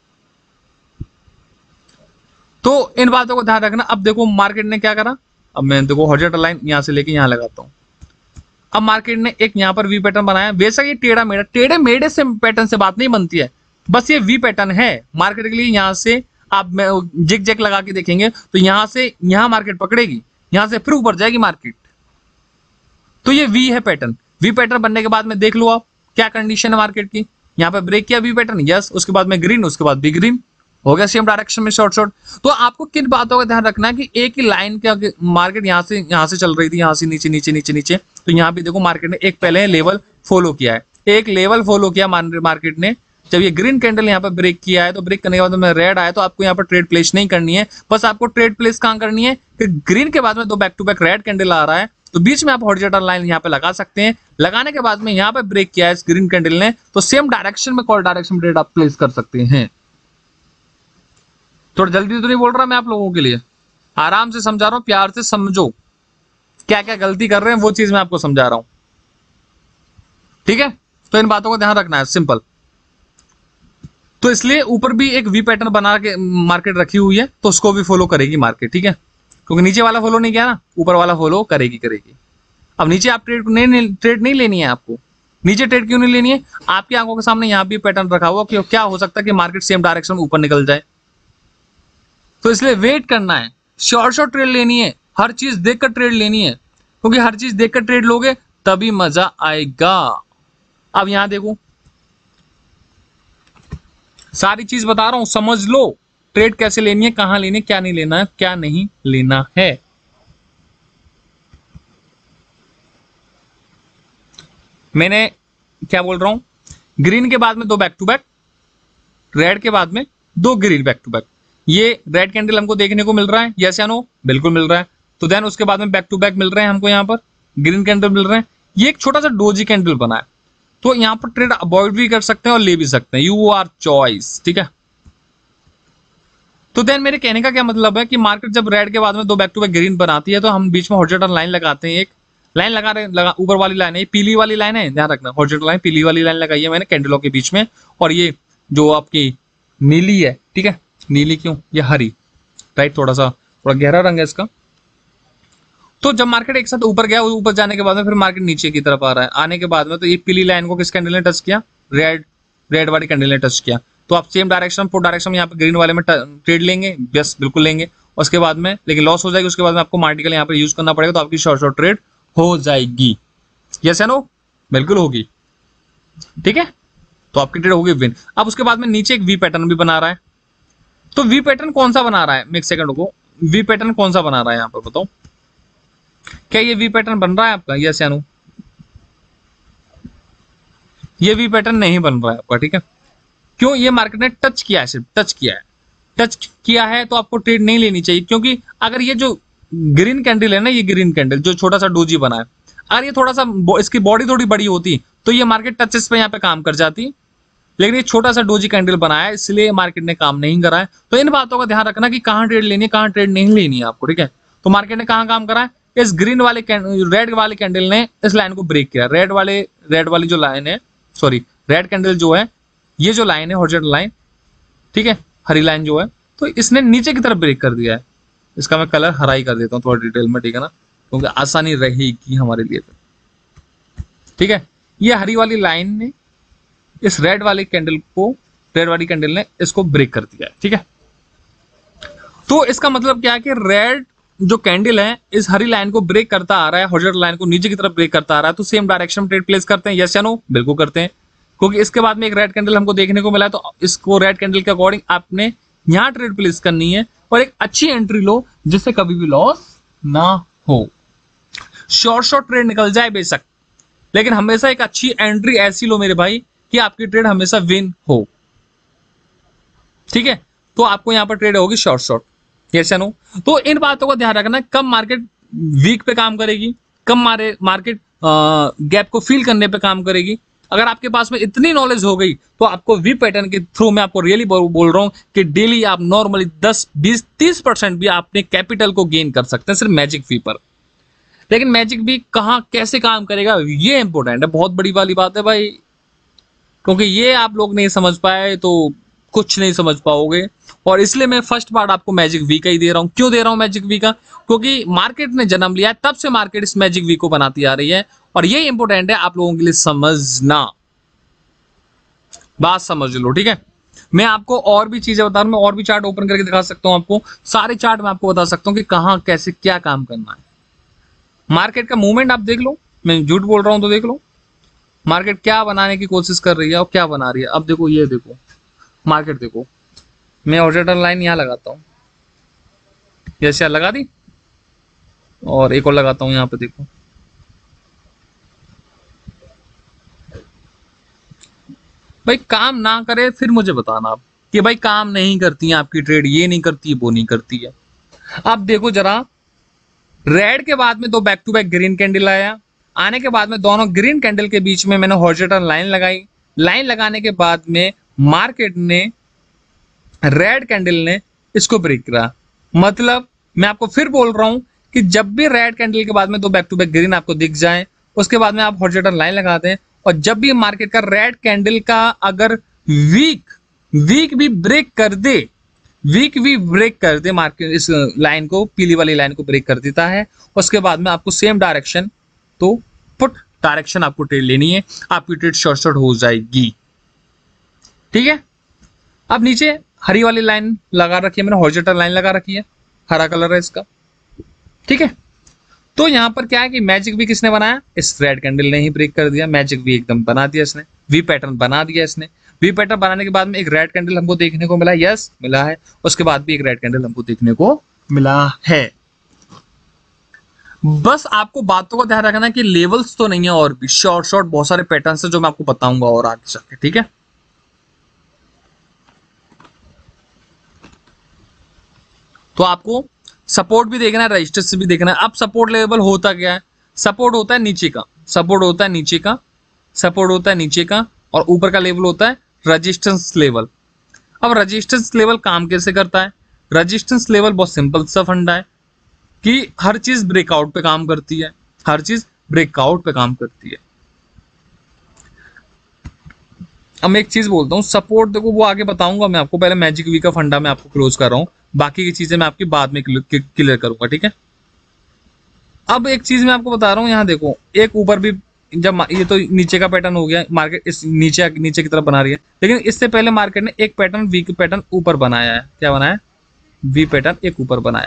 तो इन बातों को ध्यान रखना। अब देखो मार्केट ने क्या करा, अब मैं देखो हॉरिजॉन्टल लाइन यहां से लेके यहां लगाता हूं। अब मार्केट ने एक यहां पर वी पैटर्न बनाया, बेशक ये टेढ़ा मेढ़ा, टेढ़े मेढ़े से पैटर्न से बात नहीं बनती है, बस ये वी पैटर्न है मार्केट के लिए। यहां से आप जिग जैक लगा के देखेंगे तो यहां से यहां मार्केट पकड़ेगी, यहां से फिर ऊपर जाएगी मार्केट। तो ये वी है पैटर्न। वी पैटर्न बनने के बाद में देख लो आप क्या कंडीशन है मार्केट की। यहाँ पे ब्रेक किया वी पैटर्न, यस, उसके बाद में ग्रीन, उसके बाद भी ग्रीन, हो गया सेम डायरेक्शन में शॉर्ट शॉर्ट। तो आपको किन बातों का ध्यान रखना है कि एक ही लाइन के मार्केट यहाँ से यहाँ से चल रही थी, यहाँ से नीचे नीचे नीचे नीचे, तो यहाँ भी देखो मार्केट ने एक पहले लेवल फॉलो किया है, एक लेवल फॉलो किया मार्केट ने। जब ये ग्रीन कैंडल यहाँ पर ब्रेक किया है, तो ब्रेक करने के बाद में रेड आया, तो आपको यहाँ पर ट्रेड प्लेस नहीं करनी है। बस आपको ट्रेड प्लेस कहाँ करनी है कि ग्रीन के बाद में दो back to back red candle आ रहा है, तो बीच में आप हॉरिजॉन्टल लाइन यहाँ पे लगा सकते हैं। लगाने के बाद में यहाँ पे ब्रेक किया है इस ग्रीन कैंडल ने, तो सेम डायरेक्शन में कॉल डायरेक्शन में ट्रेड आप प्लेस कर सकते हैं। थोड़ा जल्दी तो नहीं बोल रहा मैं आप लोगों के लिए, आराम से समझा रहा हूँ, प्यार से समझो। क्या क्या गलती कर रहे हैं वो चीज मैं आपको समझा रहा हूँ, ठीक है। तो इन बातों को ध्यान रखना है, सिंपल। तो इसलिए ऊपर भी एक वी पैटर्न बना के मार्केट रखी हुई है, तो उसको भी फॉलो करेगी मार्केट, ठीक है, क्योंकि नीचे वाला फॉलो नहीं किया ना, ऊपर वाला फॉलो करेगी करेगी। अब नीचे आप ट्रेड नहीं ट्रेड नहीं लेनी है आपको। नीचे ट्रेड क्यों नहीं लेनी है? आपकी आंखों के सामने यहाँ भी पैटर्न रखा हुआ कि क्या हो सकता है कि मार्केट सेम डायरेक्शन में ऊपर निकल जाए, तो इसलिए वेट करना है। शॉर्ट शॉर्ट ट्रेड लेनी है, हर चीज देखकर ट्रेड लेनी है, क्योंकि हर चीज देखकर ट्रेड लोगे तभी मजा आएगा। अब यहां देखो, सारी चीज बता रहा हूं, समझ लो ट्रेड कैसे लेनी है, कहां लेनी है, क्या नहीं लेना है, क्या नहीं लेना है। मैंने क्या बोल रहा हूं, ग्रीन के बाद में दो बैक टू बैक, रेड के बाद में दो ग्रीन बैक टू बैक। ये रेड कैंडल हमको देखने को मिल रहा है, यस या नो? बिल्कुल मिल रहा है। तो देन उसके बाद में बैक टू बैक मिल रहे हैं हमको, यहाँ पर ग्रीन कैंडल मिल रहे हैं। ये एक छोटा सा डोजी कैंडल बना है, तो यहाँ पर ट्रेड अवॉइड भी कर सकते हैं और ले भी सकते हैं, यू आर चॉइस, ठीक है। तो देन मेरे कहने का क्या मतलब है कि मार्केट जब रेड के बाद में दो बैक टू बैक ग्रीन बनाती है, तो हम बीच में हॉरिजॉन्टल लाइन लगाते हैं। एक लाइन लगा रहे लगा ऊपर वाली लाइन है, ये पीली वाली लाइन है, ध्यान रखना, हॉरिजॉन्टल लाइन पीली वाली लाइन लगाई है मैंने कैंडलों के बीच में। और ये जो आपकी नीली है, ठीक है, नीली क्यों, ये हरी, राइट, थोड़ा सा थोड़ा गहरा रंग है इसका। तो जब मार्केट एक साथ ऊपर गया, ऊपर जाने के बाद में फिर मार्केट नीचे की तरफ आ रहा है, आने के बाद में तो ये पीली लाइन को किस कैंडल ने टच किया, रेड रेड वाली कैंडल ने टच किया। तो आप सेम डायरेक्शन फोर डायरेक्शन में यहाँ पे ग्रीन वाले में ट्रेड लेंगे, यस बिल्कुल लेंगे। उसके बाद में लेकिन लॉस हो जाएगी, उसके बाद में आपको मार्टिकल यहाँ पे यूज करना पड़ेगा, तो आपकी शॉर्ट शॉर्ट ट्रेड हो जाएगी, यस या नो? बिल्कुल होगी, ठीक है। तो आपकी ट्रेड होगी विन। अब उसके बाद में नीचे एक वी पैटर्न भी बना रहा है, तो वी पैटर्न कौन सा बना रहा है, मैं एक सेकंड को, वी पैटर्न कौन सा बना रहा है यहाँ पर बताओ, क्या ये वी पैटर्न बन रहा है आपका, यस या नो? ये वी पैटर्न नहीं बन रहा है आपका, ठीक है। क्यों? ये मार्केट ने टच किया है, सिर्फ टच किया है, टच किया है तो आपको ट्रेड नहीं लेनी चाहिए, क्योंकि अगर ये जो ग्रीन कैंडल है ना, ये ग्रीन कैंडल जो छोटा सा डोजी बना है, अगर ये थोड़ा सा इसकी बॉडी थोड़ी बड़ी होती तो ये मार्केट टचेस पे यहाँ पे काम कर जाती, लेकिन ये छोटा सा डोजी कैंडल बनाया है इसलिए मार्केट ने काम नहीं करा है। तो इन बातों का ध्यान रखना कि कहाँ ट्रेड लेनी है, कहाँ ट्रेड नहीं लेनी है आपको, ठीक है। तो मार्केट ने कहाँ काम करा है, इस ग्रीन वाले रेड वाले कैंडल ने इस लाइन को ब्रेक किया। रेड वाले रेड वाली जो लाइन है, सॉरी रेड कैंडल जो है, ये जो लाइन है हॉरिजॉन्टल लाइन, ठीक है, हरी लाइन जो है, तो इसने नीचे की तरफ ब्रेक कर दिया है। इसका मैं कलर हरा ही कर देता हूँ थोड़ा डिटेल में, ठीक है ना, क्योंकि आसानी रहेगी हमारे लिए, ठीक है। ये हरी वाली लाइन ने इस रेड वाली कैंडल को, रेड वाली कैंडल ने इसको ब्रेक कर दिया है, ठीक है। तो इसका मतलब क्या है कि रेड जो कैंडल है इस हरी लाइन को ब्रेक करता आ रहा है, हॉरिजॉन्टल लाइन को नीचे की तरफ ब्रेक करता आ रहा है, तो सेम डायरेक्शन में ट्रेड प्लेस करते हैं, यस या नो? बिल्कुल करते हैं, क्योंकि इसके बाद में एक रेड कैंडल हमको देखने को मिला है, तो इसको रेड कैंडल के अकॉर्डिंग आपने यहां ट्रेड प्लेस करनी है और एक अच्छी एंट्री लो जिससे कभी भी लॉस ना हो। शॉर्ट शॉर्ट ट्रेड निकल जाए बेशक, लेकिन हमेशा एक अच्छी एंट्री ऐसी लो मेरे भाई कि आपकी ट्रेड हमेशा विन हो, ठीक है। तो आपको यहां पर ट्रेड होगी शॉर्ट शॉर्ट, यस या नो? तो इन बातों का ध्यान रखना, कब मार्केट वीक पे काम करेगी, कब मारे मार्केट गैप को फिल करने पे काम करेगी। अगर आपके पास में इतनी नॉलेज हो गई तो आपको वी पैटर्न के थ्रू मैं आपको रियली बोल रहा हूं कि डेली आप नॉर्मली दस बीस तीस परसेंट भी अपने कैपिटल को गेन कर सकते हैं सिर्फ मैजिक वी पर। लेकिन मैजिक वी कहां कैसे काम करेगा ये इंपॉर्टेंट है, बहुत बड़ी वाली बात है भाई, क्योंकि ये आप लोग नहीं समझ पाए तो कुछ नहीं समझ पाओगे। और इसलिए मैं फर्स्ट पार्ट आपको मैजिक वी का ही दे रहा हूं। क्यों दे रहा हूं मैजिक वी का? क्योंकि मार्केट ने जन्म लिया है, तब से मार्केट इस मैजिक वी को बनाती आ रही है, और ये इंपॉर्टेंट है आप लोगों के लिए समझना, बात समझ लो, ठीक है। मैं आपको और भी चीजें बता रहा हूं, मैं और भी चार्ट ओपन करके दिखा सकता हूं आपको, सारे चार्ट मैं आपको बता सकता हूं कि कहां कैसे क्या काम करना है। मार्केट का मूवमेंट आप देख लो, मैं झूठ बोल रहा हूं तो देख लो मार्केट क्या बनाने की कोशिश कर रही है और क्या बना रही है। अब देखो, ये देखो मार्केट, देखो मैं हॉरिजॉन्टल लाइन यहां लगाता हूं, जैसे लगा दी, और एक और लगाता हूं यहां पे, देखो भाई काम ना करे फिर मुझे बताना आप कि भाई काम नहीं करती है आपकी ट्रेड, ये नहीं करती है वो नहीं करती है। अब देखो जरा, रेड के बाद में दो back to back green candle आया, आने के बाद में दोनों ग्रीन कैंडल के बीच में मैंने हॉरिजॉन्टल लाइन लगाई, लाइन लगाने के बाद में मार्केट ने, रेड कैंडल ने इसको ब्रेक करा। मतलब मैं आपको फिर बोल रहा हूं कि जब भी रेड कैंडल के बाद में दो बैक टू बैक ग्रीन आपको दिख जाए, उसके बाद में आप हॉरिजॉन्टल लाइन लगा दें, और जब भी मार्केट का रेड कैंडल का अगर वीक वीक भी ब्रेक कर दे, वीक भी ब्रेक कर दे मार्केट इस लाइन को, पीली वाली लाइन को ब्रेक कर देता है, उसके बाद में आपको सेम डायरेक्शन, तो पुट डायरेक्शन आपको ट्रेड लेनी है, आपकी ट्रेड शॉर्ट शॉर्ट हो जाएगी, ठीक है। अब नीचे हरी वाली लाइन लगा रखी है मैंने, हॉरिजॉन्टल लाइन लगा रखी है, हरा कलर है इसका, ठीक है। तो यहां पर क्या है कि मैजिक वी किसने बनाया? इस रेड कैंडल ने ही ब्रेक कर दिया, मैजिक वी एकदम बना दिया इसने, वी पैटर्न बना दिया इसने। वी पैटर्न बनाने के बाद में एक रेड कैंडल हमको देखने को मिला, यस मिला है, उसके बाद भी एक रेड कैंडल हमको देखने को मिला है। बस आपको बातों को ध्यान रखना कि लेवल्स तो नहीं है, और भी शॉर्ट शॉर्ट बहुत सारे पैटर्न है जो मैं आपको बताऊंगा और आगे चलके, ठीक है। तो आपको सपोर्ट भी देखना है, रजिस्टेंस भी देखना है। अब सपोर्ट लेवल होता क्या है? सपोर्ट होता है नीचे का, सपोर्ट होता है नीचे का, सपोर्ट होता है नीचे का, और ऊपर का लेवल होता है रजिस्टेंस लेवल। अब रजिस्टेंस लेवल काम कैसे करता है? रजिस्टेंस लेवल बहुत सिंपल सा फंडा है कि हर चीज ब्रेकआउट पे काम करती है, हर चीज ब्रेकआउट पे काम करती है। अब मैं एक चीज बोलता हूँ, सपोर्ट देखो वो आगे बताऊंगा मैं आपको, पहले मैजिक वी का फंडा मैं आपको क्लोज कर रहा हूँ, बाकी की चीजें मैं आपकी बाद में क्लियर करूंगा, ठीक है। अब एक चीज मैं आपको बता रहा हूँ, यहाँ देखो एक ऊपर भी, जब ये तो नीचे का पैटर्न हो गया, मार्केट इस नीचे नीचे की तरफ बना रही है, लेकिन इससे पहले मार्केट ने एक पैटर्न वी पैटर्न ऊपर बनाया है। क्या बनाया? वी पैटर्न एक ऊपर बनाया,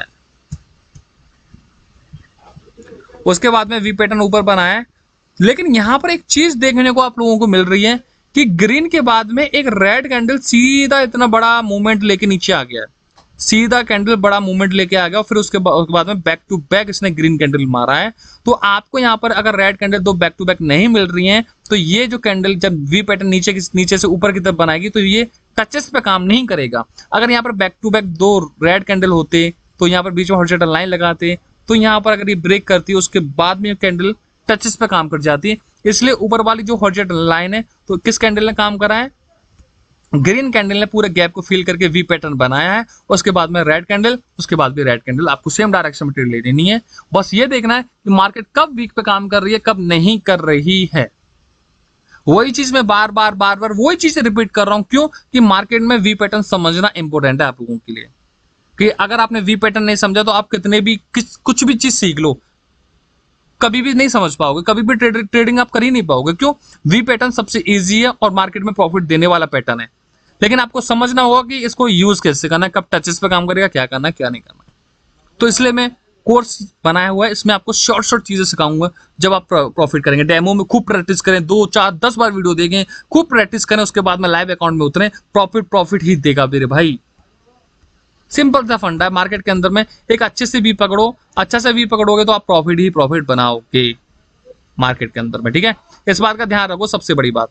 उसके बाद में वी पैटर्न ऊपर बनाया। लेकिन यहां पर एक चीज देखने को आप लोगों को मिल रही है कि ग्रीन के बाद में एक रेड कैंडल सीधा इतना बड़ा मूवमेंट लेके नीचे आ गया है, सीधा कैंडल बड़ा मूवमेंट लेके आ गया, और फिर उसके बाद में बैक टू बैक इसने ग्रीन कैंडल मारा है। तो आपको यहाँ पर अगर रेड कैंडल दो बैक टू बैक नहीं मिल रही हैं, तो ये जो कैंडल जब वी पैटर्न नीचे नीचे से ऊपर की तरफ बनाएगी, तो ये टचेस पे काम नहीं करेगा। अगर यहाँ पर बैक टू बैक दो रेड कैंडल होते तो यहाँ पर बीच में हॉरिजॉन्टल लाइन लगाते, तो यहाँ पर अगर ये ब्रेक करती है उसके बाद में कैंडल टचेस पे काम कर जाती है। इसलिए ऊपर वाली जो हॉरिजॉन्टल लाइन है तो किस कैंडल ने काम करा है, ग्रीन कैंडल ने पूरे गैप को फिल करके वी पैटर्न बनाया है। उसके बाद में रेड कैंडल, उसके बाद भी रेड कैंडल, आपको सेम डायरेक्शन में ट्रेड ले लेनी है। बस ये देखना है कि मार्केट कब वीक पे काम कर रही है, कब नहीं कर रही है। वही चीज मैं बार बार बार बार वही चीज रिपीट कर रहा हूं, क्यों कि मार्केट में वी पैटर्न समझना इंपॉर्टेंट है आप लोगों के लिए। कि अगर आपने वी पैटर्न नहीं समझा तो आप कितने भी किस कुछ भी चीज सीख लो, कभी भी नहीं समझ पाओगे, कभी भी ट्रेड, ट्रेडिंग आप कर ही नहीं पाओगे। क्यों? वी पैटर्न सबसे इजी है और मार्केट में प्रॉफिट देने वाला पैटर्न है, लेकिन आपको समझना होगा कि इसको यूज कैसे करना है, कब टचेस पे काम करेगा, क्या करना है क्या नहीं करना। तो इसलिए मैं कोर्स बनाया हुआ है, इसमें आपको शॉर्ट शॉर्ट चीजें सिखाऊंगा। जब आप प्रॉफिट करेंगे, डेमो में खूब प्रैक्टिस करें, दो चार दस बार वीडियो देखें, खूब प्रैक्टिस करें, उसके बाद में लाइव अकाउंट में उतरें, प्रॉफिट प्रॉफिट ही देगा मेरे भाई। सिंपल सा फंडा है मार्केट के अंदर में। एक अच्छे से भी पकड़ो, अच्छा से भी पकड़ोगे तो आप प्रॉफिट ही प्रॉफिट बनाओगे मार्केट के अंदर में, ठीक है। इस बात का ध्यान रखो, सबसे बड़ी बात।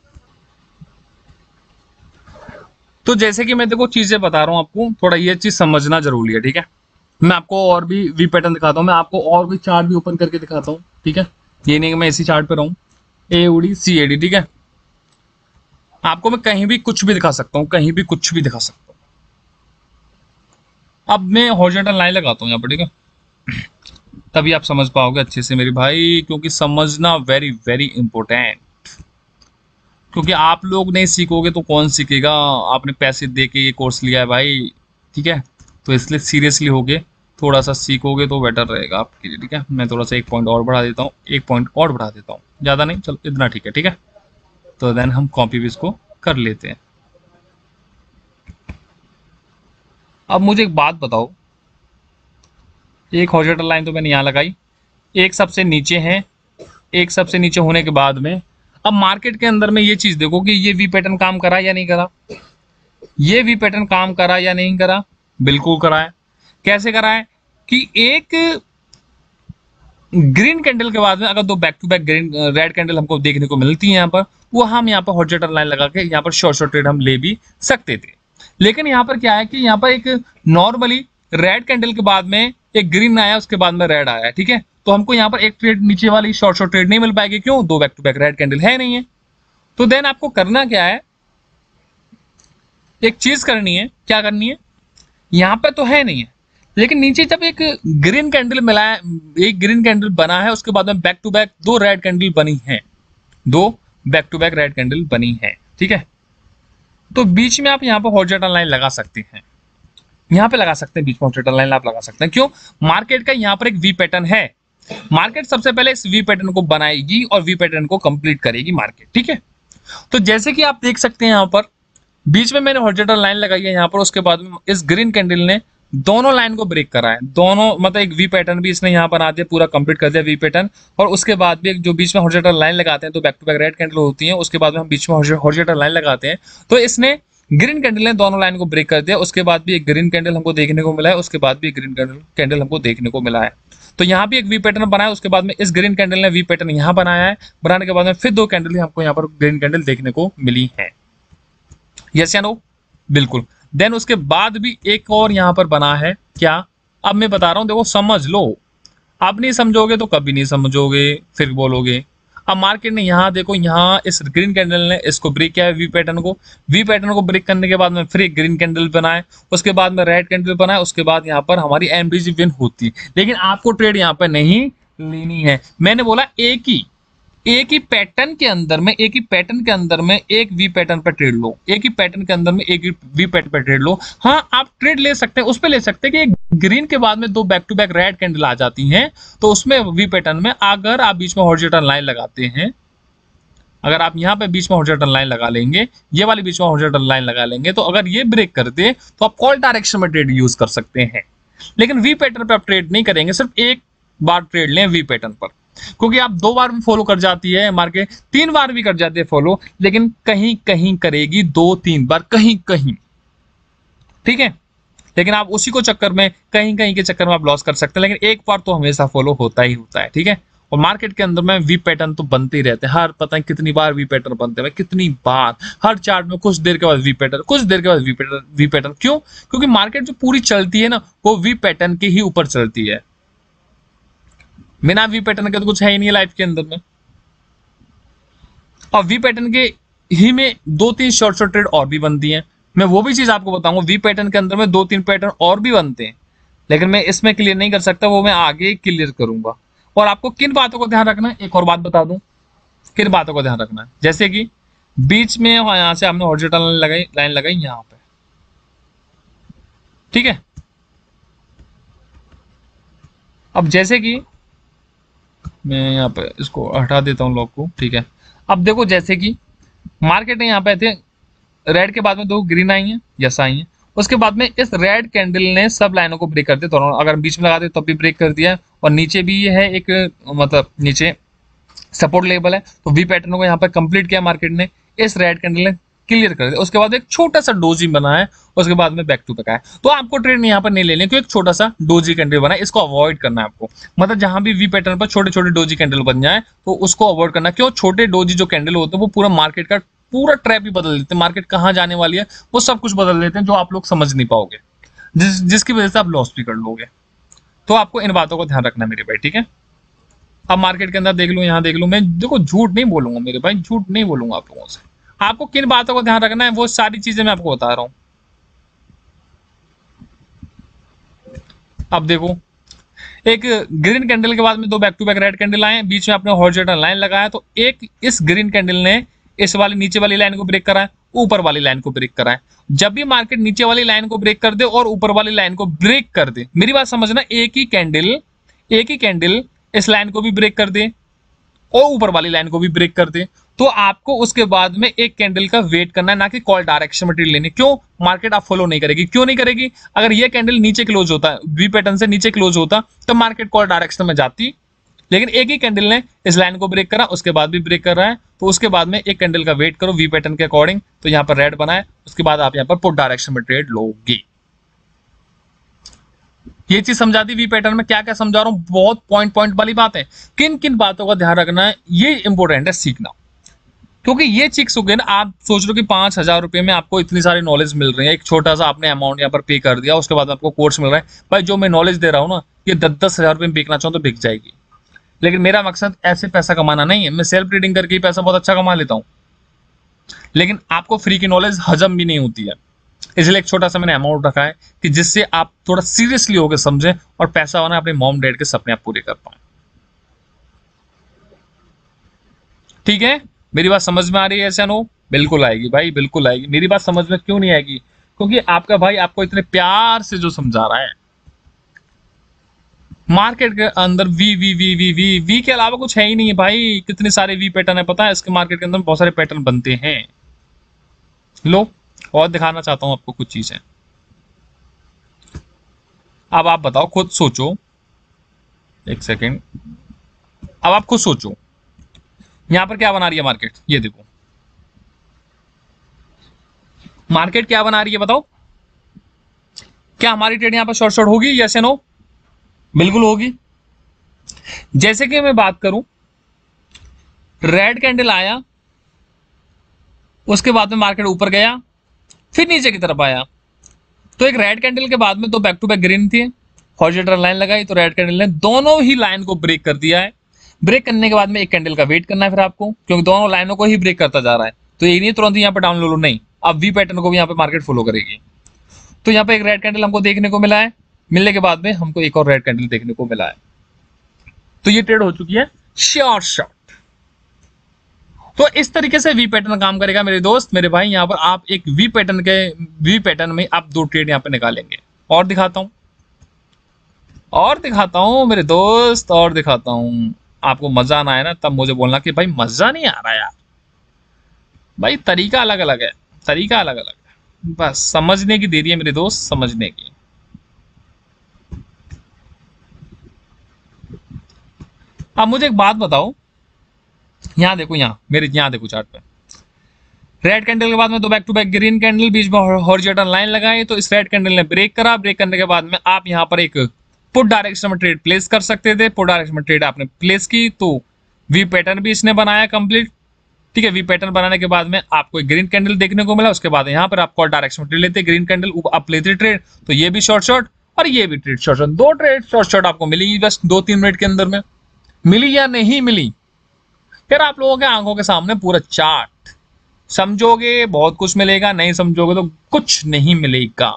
तो जैसे कि मैं देखो चीजें बता रहा हूं आपको, थोड़ा ये चीज समझना जरूरी है, ठीक है। मैं आपको और भी वी पैटर्न दिखाता हूं, मैं आपको और भी चार्ट भी ओपन करके दिखाता हूं, ठीक है। ये नहीं कि मैं इसी चार्ट पे रहूं, ए O D C A D, ठीक है। आपको मैं कहीं भी कुछ भी दिखा सकता हूं, कहीं भी कुछ भी दिखा सकता हूं। अब मैं हॉरिजॉन्टल लाइन लगाता हूं यहाँ पर, ठीक है, तभी आप समझ पाओगे अच्छे से मेरे भाई, क्योंकि समझना वेरी वेरी इंपॉर्टेंट। क्योंकि आप लोग नहीं सीखोगे तो कौन सीखेगा। आपने पैसे दे के ये कोर्स लिया है भाई, ठीक है, तो इसलिए सीरियसली होगे, थोड़ा सा सीखोगे तो बेटर रहेगा आपके लिए, ठीक है। मैं थोड़ा सा एक पॉइंट और बढ़ा देता हूँ, एक पॉइंट और बढ़ा देता हूँ, ज़्यादा नहीं, चलो इतना ठीक है, ठीक है। तो देन हम कॉपी भी इसको कर लेते हैं। अब मुझे एक बात बताओ, एक हॉरिजॉन्टल लाइन तो मैंने यहाँ लगाई, एक सबसे नीचे है, एक सबसे नीचे होने के बाद में अब मार्केट के अंदर में ये चीज देखो कि ये वी पैटर्न काम करा या नहीं करा, ये वी पैटर्न काम करा या नहीं करा, बिल्कुल करा है। कैसे करा है कि एक ग्रीन कैंडल के बाद में अगर दो back to back green red candle हमको देखने को मिलती है यहाँ पर, वो हम यहाँ पर हॉरिजॉन्टल लाइन लगा के यहाँ पर शॉर्ट शॉर्ट ट्रेड हम ले भी सकते थे। लेकिन यहाँ पर क्या है कि यहाँ पर एक नॉर्मली रेड कैंडल के बाद में एक ग्रीन आया, उसके बाद में रेड आया, ठीक है। तो हमको यहाँ पर एक ट्रेड नीचे वाली शॉर्ट शॉर्ट ट्रेड नहीं मिल पाएगी, क्यों? दो back to back red candle है नहीं है। तो देन आपको करना क्या है, एक चीज करनी है, क्या करनी है, यहाँ पे तो है नहीं है, लेकिन नीचे जब एक ग्रीन कैंडल मिला है, एक ग्रीन कैंडल बना है, उसके बाद में बैक टू बैक दो रेड कैंडल बनी है, दो back to back red candle बनी है, ठीक है। तो बीच में आप यहाँ पर हॉरिजॉन्टल लाइन लगा सकते हैं, यहाँ पे लगा सकते हैं, बीच में हॉरिजॉन्टल लाइन आप लगा सकते हैं। क्यों? मार्केट का यहाँ पर एक वी पैटर्न है, मार्केट सबसे पहले इस वी पैटर्न को बनाएगी और वी पैटर्न को कंप्लीट करेगी मार्केट, ठीक है। तो जैसे कि आप देख सकते हैं यहाँ पर बीच में मैंने हॉरिजॉन्टल लाइन लगाई है यहाँ पर, उसके बाद में इस ग्रीन कैंडल ने दोनों लाइन को ब्रेक करा है, दोनों मतलब एक वी पैटर्न भी इसने यहाँ बना दिया, पूरा कंप्लीट कर दिया वी पैटर्न। और उसके बाद भी जो बीच में हॉरिजॉन्टल लाइन लगाते हैं तो back to back red candle होती है, उसके बाद में हम बीच में हॉरिजॉन्टल लाइन लगाते हैं, तो इसने ग्रीन कैंडल ने दोनों लाइन को ब्रेक कर दिया। उसके बाद भी एक ग्रीन कैंडल हमको देखने को मिला है, उसके बाद भी एक ग्रीन कैंडल कैंडल हमको देखने को मिला है। तो यहाँ भी एक वी पैटर्न बनाया, उसके बाद में इस ग्रीन कैंडल ने वी पैटर्न यहाँ बनाया है, बनाने के बाद में फिर दो कैंडल हमको यहाँ पर ग्रीन कैंडल देखने को मिली है। यस या नो? बिल्कुल। देन उसके बाद भी एक और यहाँ पर बना है, क्या? अब मैं बता रहा हूँ, देखो समझ लो, आप नहीं समझोगे तो कभी नहीं समझोगे, फिर बोलोगे। अब मार्केट ने यहाँ देखो, यहाँ इस ग्रीन कैंडल ने इसको ब्रेक किया है वी पैटर्न को, वी पैटर्न को ब्रेक करने के बाद में फिर एक ग्रीन कैंडल बनाए, उसके बाद में रेड कैंडल बनाए, उसके बाद यहाँ पर हमारी एमडीजी विन होती है। लेकिन आपको ट्रेड यहाँ पर नहीं लेनी है, मैंने बोला एक ही एक ही पैटर्न के अंदर में एक ही पैटर्न के अंदर में एक वी पैटर्न पर ट्रेड लो, एक ही पैटर्न के अंदर में एक ही वी पैटर्न पर ट्रेड लो। हाँ, आप ट्रेड ले सकते हैं, उस पर ले सकते हैं कि एक ग्रीन के बाद में दो back to back red candle आ जाती हैं, तो उसमें वी पैटर्न में अगर आप बीच में हॉरिजॉन्टल लाइन लगाते हैं, अगर आप यहाँ पे बीच में हॉरिजॉन्टल लाइन लगा लेंगे, ये वाली बीच में हॉरिजॉन्टल लाइन लगा लेंगे, तो अगर ये ब्रेक कर दे तो आप कॉल डायरेक्शन में ट्रेड यूज कर सकते हैं। लेकिन वी पैटर्न पे आप ट्रेड नहीं करेंगे, सिर्फ एक बार ट्रेड लें वी पैटर्न पर, क्योंकि आप दो बार भी फॉलो कर जाती है मार्केट, तीन बार भी कर जाती है फॉलो, लेकिन कहीं कहीं करेगी दो तीन बार, कहीं कहीं, ठीक है। लेकिन आप उसी को चक्कर में, कहीं कहीं के चक्कर में आप लॉस कर सकते हैं, लेकिन एक बार तो हमेशा फॉलो होता ही होता है, ठीक है। और मार्केट के अंदर में वी पैटर्न तो बनते ही रहते हैं, हर पता है कितनी बार वी पैटर्न बनते हैं, कितनी बार हर चार्ट में कुछ देर के बाद वी पैटर्न, कुछ देर के बाद वी पैटर्न, वी पैटर्न। क्यों? क्योंकि मार्केट जो पूरी चलती है ना वो वी पैटर्न के ही ऊपर चलती है, बिना वी पैटर्न के तो कुछ है ही नहीं लाइफ के अंदर में। और वी पैटर्न के ही में दो तीन शॉर्ट शॉर्ट ट्रेड और भी बनती हैं, मैं वो भी चीज आपको बताऊंगा। वी पैटर्न के अंदर में दो तीन पैटर्न और भी बनते हैं, लेकिन मैं इसमें क्लियर नहीं कर सकता, वो मैं आगे क्लियर करूंगा। और आपको किन बातों को ध्यान रखना है, एक और बात बता दूं, किन बातों को ध्यान रखना है, जैसे कि बीच में यहां से हमने हॉरिजॉन्टल लाइन लगाई, लाइन लगाई यहां पे, ठीक है। अब जैसे कि मैं यहाँ पे इसको हटा देता हूँ लॉक को, ठीक है। अब देखो जैसे कि मार्केट है यहाँ पे थे, रेड के बाद में दो ग्रीन आई हैं, यस आई हैं, उसके बाद में इस रेड कैंडल ने सब लाइनों को ब्रेक कर दिया, दोनों अगर बीच में लगाते तब भी ब्रेक कर दिया, और नीचे भी ये है एक मतलब नीचे सपोर्ट लेवल है, तो वी पैटर्न को यहाँ पे कंप्लीट किया मार्केट ने, इस रेड कैंडल ने क्लियर कर दिया, उसके बाद एक छोटा सा डोजी बना है, उसके बाद में बैक टू बैक आया। तो आपको ट्रेड यहाँ पर नहीं लेने, क्योंकि एक छोटा सा डोजी कैंडल बना है, इसको अवॉइड करना है आपको। मतलब जहां भी वी पैटर्न पर छोटे छोटे डोजी कैंडल बन जाए तो उसको अवॉइड करना। क्यों? छोटे डोजी जो कैंडल होते हैं वो पूरा मार्केट का पूरा ट्रैप ही बदल देते हैं, मार्केट कहाँ जाने वाली है वो सब कुछ बदल देते हैं, जो आप लोग समझ नहीं पाओगे, जिस जिसकी वजह से आप लॉस भी कर लोगे। तो आपको इन बातों को ध्यान रखना है मेरे भाई, ठीक है। अब मार्केट के अंदर देख लूं, यहाँ देख लूं, मैं देखो झूठ नहीं बोलूंगा मेरे भाई, झूठ नहीं बोलूंगा आप लोगों से। आपको किन बातों को ध्यान रखना है वो सारी चीजें मैं आपको बता रहा हूं। अब देखो, एक ग्रीन कैंडल के बाद में दो back to back red candle आए, बीच में आपने हॉरिजॉन्टल लाइन लगाया, तो एक इस ग्रीन कैंडल ने इस वाली नीचे वाली लाइन को ब्रेक करा है, ऊपर वाली लाइन को ब्रेक करा है। जब भी मार्केट नीचे वाली लाइन को ब्रेक कर दे और ऊपर वाली लाइन को ब्रेक कर दे, मेरी बात समझना, एक ही कैंडल एक ही कैंडल इस लाइन को भी ब्रेक कर दे और ऊपर वाली लाइन को भी ब्रेक कर दे, तो आपको उसके बाद में एक कैंडल का वेट करना है, ना कि कॉल डायरेक्शन में ट्रेड लेनी। क्यों? मार्केट आप फॉलो नहीं करेगी। क्यों नहीं करेगी? अगर ये कैंडल नीचे क्लोज होता है, वी पैटर्न से नीचे क्लोज होता, तो मार्केट कॉल डायरेक्शन में जाती, लेकिन एक ही कैंडल ने इस लाइन को ब्रेक करा, उसके बाद भी ब्रेक कर रहा है, तो उसके बाद में एक कैंडल का वेट करो वी पैटर्न के अकॉर्डिंग, तो यहाँ पर रेड बना है, उसके बाद आप यहाँ पर पुट डायरेक्शन में ट्रेड लोगे। ये चीज समझा दी वी पैटर्न में क्या क्या समझा रहा हूं, बहुत पॉइंट पॉइंट वाली बात है। किन किन बातों का ध्यान रखना है ये इंपॉर्टेंट है सीखना, क्योंकि ये चीज हो गई ना, आप सोच लो कि पांच हजार रुपए में आपको इतनी सारी नॉलेज मिल रही है, एक छोटा सा आपने अमाउंट यहाँ पर पे कर दिया, उसके बाद आपको कोर्स मिल रहा है। भाई जो मैं नॉलेज दे रहा हूँ ना, ये दस दस हजार रुपए में बेचना चाहूँ तो बिक जाएगी, लेकिन मेरा मकसद ऐसे पैसा कमाना नहीं है। मैं सेल्फ ट्रेडिंग करके ही पैसा बहुत अच्छा कमा लेता हूँ, लेकिन आपको फ्री की नॉलेज हजम भी नहीं होती है, इसलिए एक छोटा सा मैंने अमाउंट रखा है कि जिससे आप थोड़ा सीरियसली होकर समझें और पैसा होना अपने मॉम डैड के सपने आप पूरे कर पाए। ठीक है, मेरी बात समझ में आ रही है ऐसा? नो, बिल्कुल आएगी भाई, बिल्कुल आएगी। मेरी बात समझ में क्यों नहीं आएगी? क्योंकि आपका भाई आपको इतने प्यार से जो समझा रहा है। मार्केट के अंदर V V V V V V के अलावा कुछ है ही नहीं है भाई। कितने सारे वी पैटर्न है पता है? इसके मार्केट के अंदर बहुत सारे पैटर्न बनते हैं। लो, और दिखाना चाहता हूं आपको कुछ चीजें। अब आप बताओ, खुद सोचो, एक सेकेंड, अब आप खुद सोचो, यहां पर क्या बना रही है मार्केट? ये देखो मार्केट क्या बना रही है, बताओ। क्या हमारी ट्रेड यहां पर शॉर्ट शॉर्ट होगी? यस या नो? बिल्कुल होगी। जैसे कि मैं बात करूं, रेड कैंडल आया, उसके बाद में मार्केट ऊपर गया, फिर नीचे की तरफ आया, तो एक रेड कैंडल के बाद में दो बैक टू बैक ग्रीन थी, हॉरिजॉन्टल लाइन लगाई, तो रेड कैंडल ने दोनों ही लाइन को ब्रेक कर दिया है। ब्रेक करने के बाद में एक कैंडल का वेट करना है फिर आपको, क्योंकि दोनों लाइनों को ही ब्रेक करता जा रहा है, तो ये नहीं तुरंत यहाँ पे डाउन लो लो, नहीं, अब वी पैटर्न को भी यहाँ पे मार्केट फॉलो करेगी। तो यहाँ पे एक रेड कैंडल हमको देखने को मिला है, मिलने के बाद में हमको एक और रेड कैंडल देखने को मिला है, तो ये ट्रेड हो चुकी है शॉर्ट शॉर्ट। तो इस तरीके से वी पैटर्न काम करेगा मेरे दोस्त, मेरे भाई। यहाँ पर आप एक वी पैटर्न के वी पैटर्न में आप दो ट्रेड यहाँ पे निकालेंगे। और दिखाता हूं और दिखाता हूं मेरे दोस्त, और दिखाता हूं। आपको मजा ना आए ना तब मुझे बोलना कि भाई मजा नहीं आ रहा यार। भाई तरीका अलग अलग है, तरीका अलग अलग है, बस समझने की देरी है मेरे दोस्त, समझने की। अब मुझे एक बात बताओ, यहां देखो, यहां मेरे यहां देखो चार्ट पे, रेड कैंडल के बाद में दो back to back green candle, बीच में हॉरिजॉन्टल लाइन लगाई, तो इस रेड कैंडल ने ब्रेक करा। ब्रेक करने के बाद में आप यहां पर एक पुट डायरेक्शन में ट्रेड प्लेस कर सकते थे, पुट डायरेक्शन में ट्रेड आपने प्लेस की तो वी पैटर्न भी इसने बनाया कंप्लीट, ठीक है। वी पैटर्न बनाने के बाद में आपको एक ग्रीन कैंडल देखने को मिला, उसके बाद यहाँ पर आप कॉल डायरेक्शन में ट्रेड लेते, ग्रीन कैंडल आप लेते ट्रेड, तो ये भी शॉर्ट शॉर्ट और ये भी ट्रेड शॉर्ट शॉर्ट, दो ट्रेड शॉर्ट शॉर्ट आपको मिली बस दो तीन मिनट के अंदर में। मिली या नहीं मिली, फिर आप लोगों के आंखों के सामने पूरा चार्ट, समझोगे बहुत कुछ मिलेगा, नहीं समझोगे तो कुछ नहीं मिलेगा।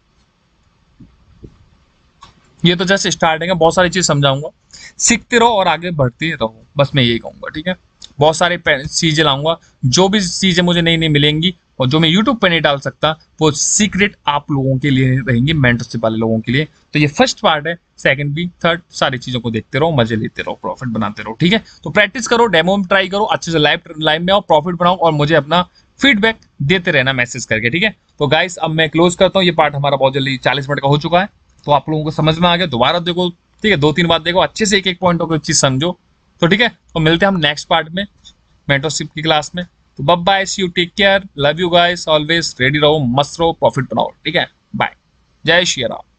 ये तो जस्ट स्टार्टिंग है, बहुत सारी चीज समझाऊंगा, सीखते रहो और आगे बढ़ते रहो, बस मैं यही कहूंगा, ठीक है। बहुत सारे चीजें लाऊंगा, जो भी चीजें मुझे नई नई मिलेंगी और जो मैं यूट्यूब पे नहीं डाल सकता वो सीक्रेट आप लोगों के लिए रहेंगी, मेंटरशिप वाले लोगों के लिए। तो ये फर्स्ट पार्ट है, सेकंड भी, थर्ड, सारी चीजों को देखते रहो, मजे लेते रहो, प्रॉफिट बनाते रहो, ठीक है। तो प्रैक्टिस करो, डेमो में ट्राई करो, अच्छे से लाइव लाइव में आओ, प्रॉफिट बनाओ और मुझे अपना फीडबैक देते रहना मैसेज करके, ठीक है। तो गाइस अब मैं क्लोज करता हूँ, ये पार्ट हमारा बहुत जल्दी चालीस मिनट का हो चुका है, तो आप लोगों को समझ में आ गया, दोबारा देखो, ठीक है, दो तीन बार देखो, अच्छे से एक एक पॉइंट को चीज समझो, तो ठीक है। तो मिलते हैं हम नेक्स्ट पार्ट में मेंटरशिप की क्लास में, तो bye bye, see you, take care, love you guys, always ready रहो, मस्त रहो, प्रॉफिट बनाओ, ठीक है, बाय, जय श्री राम।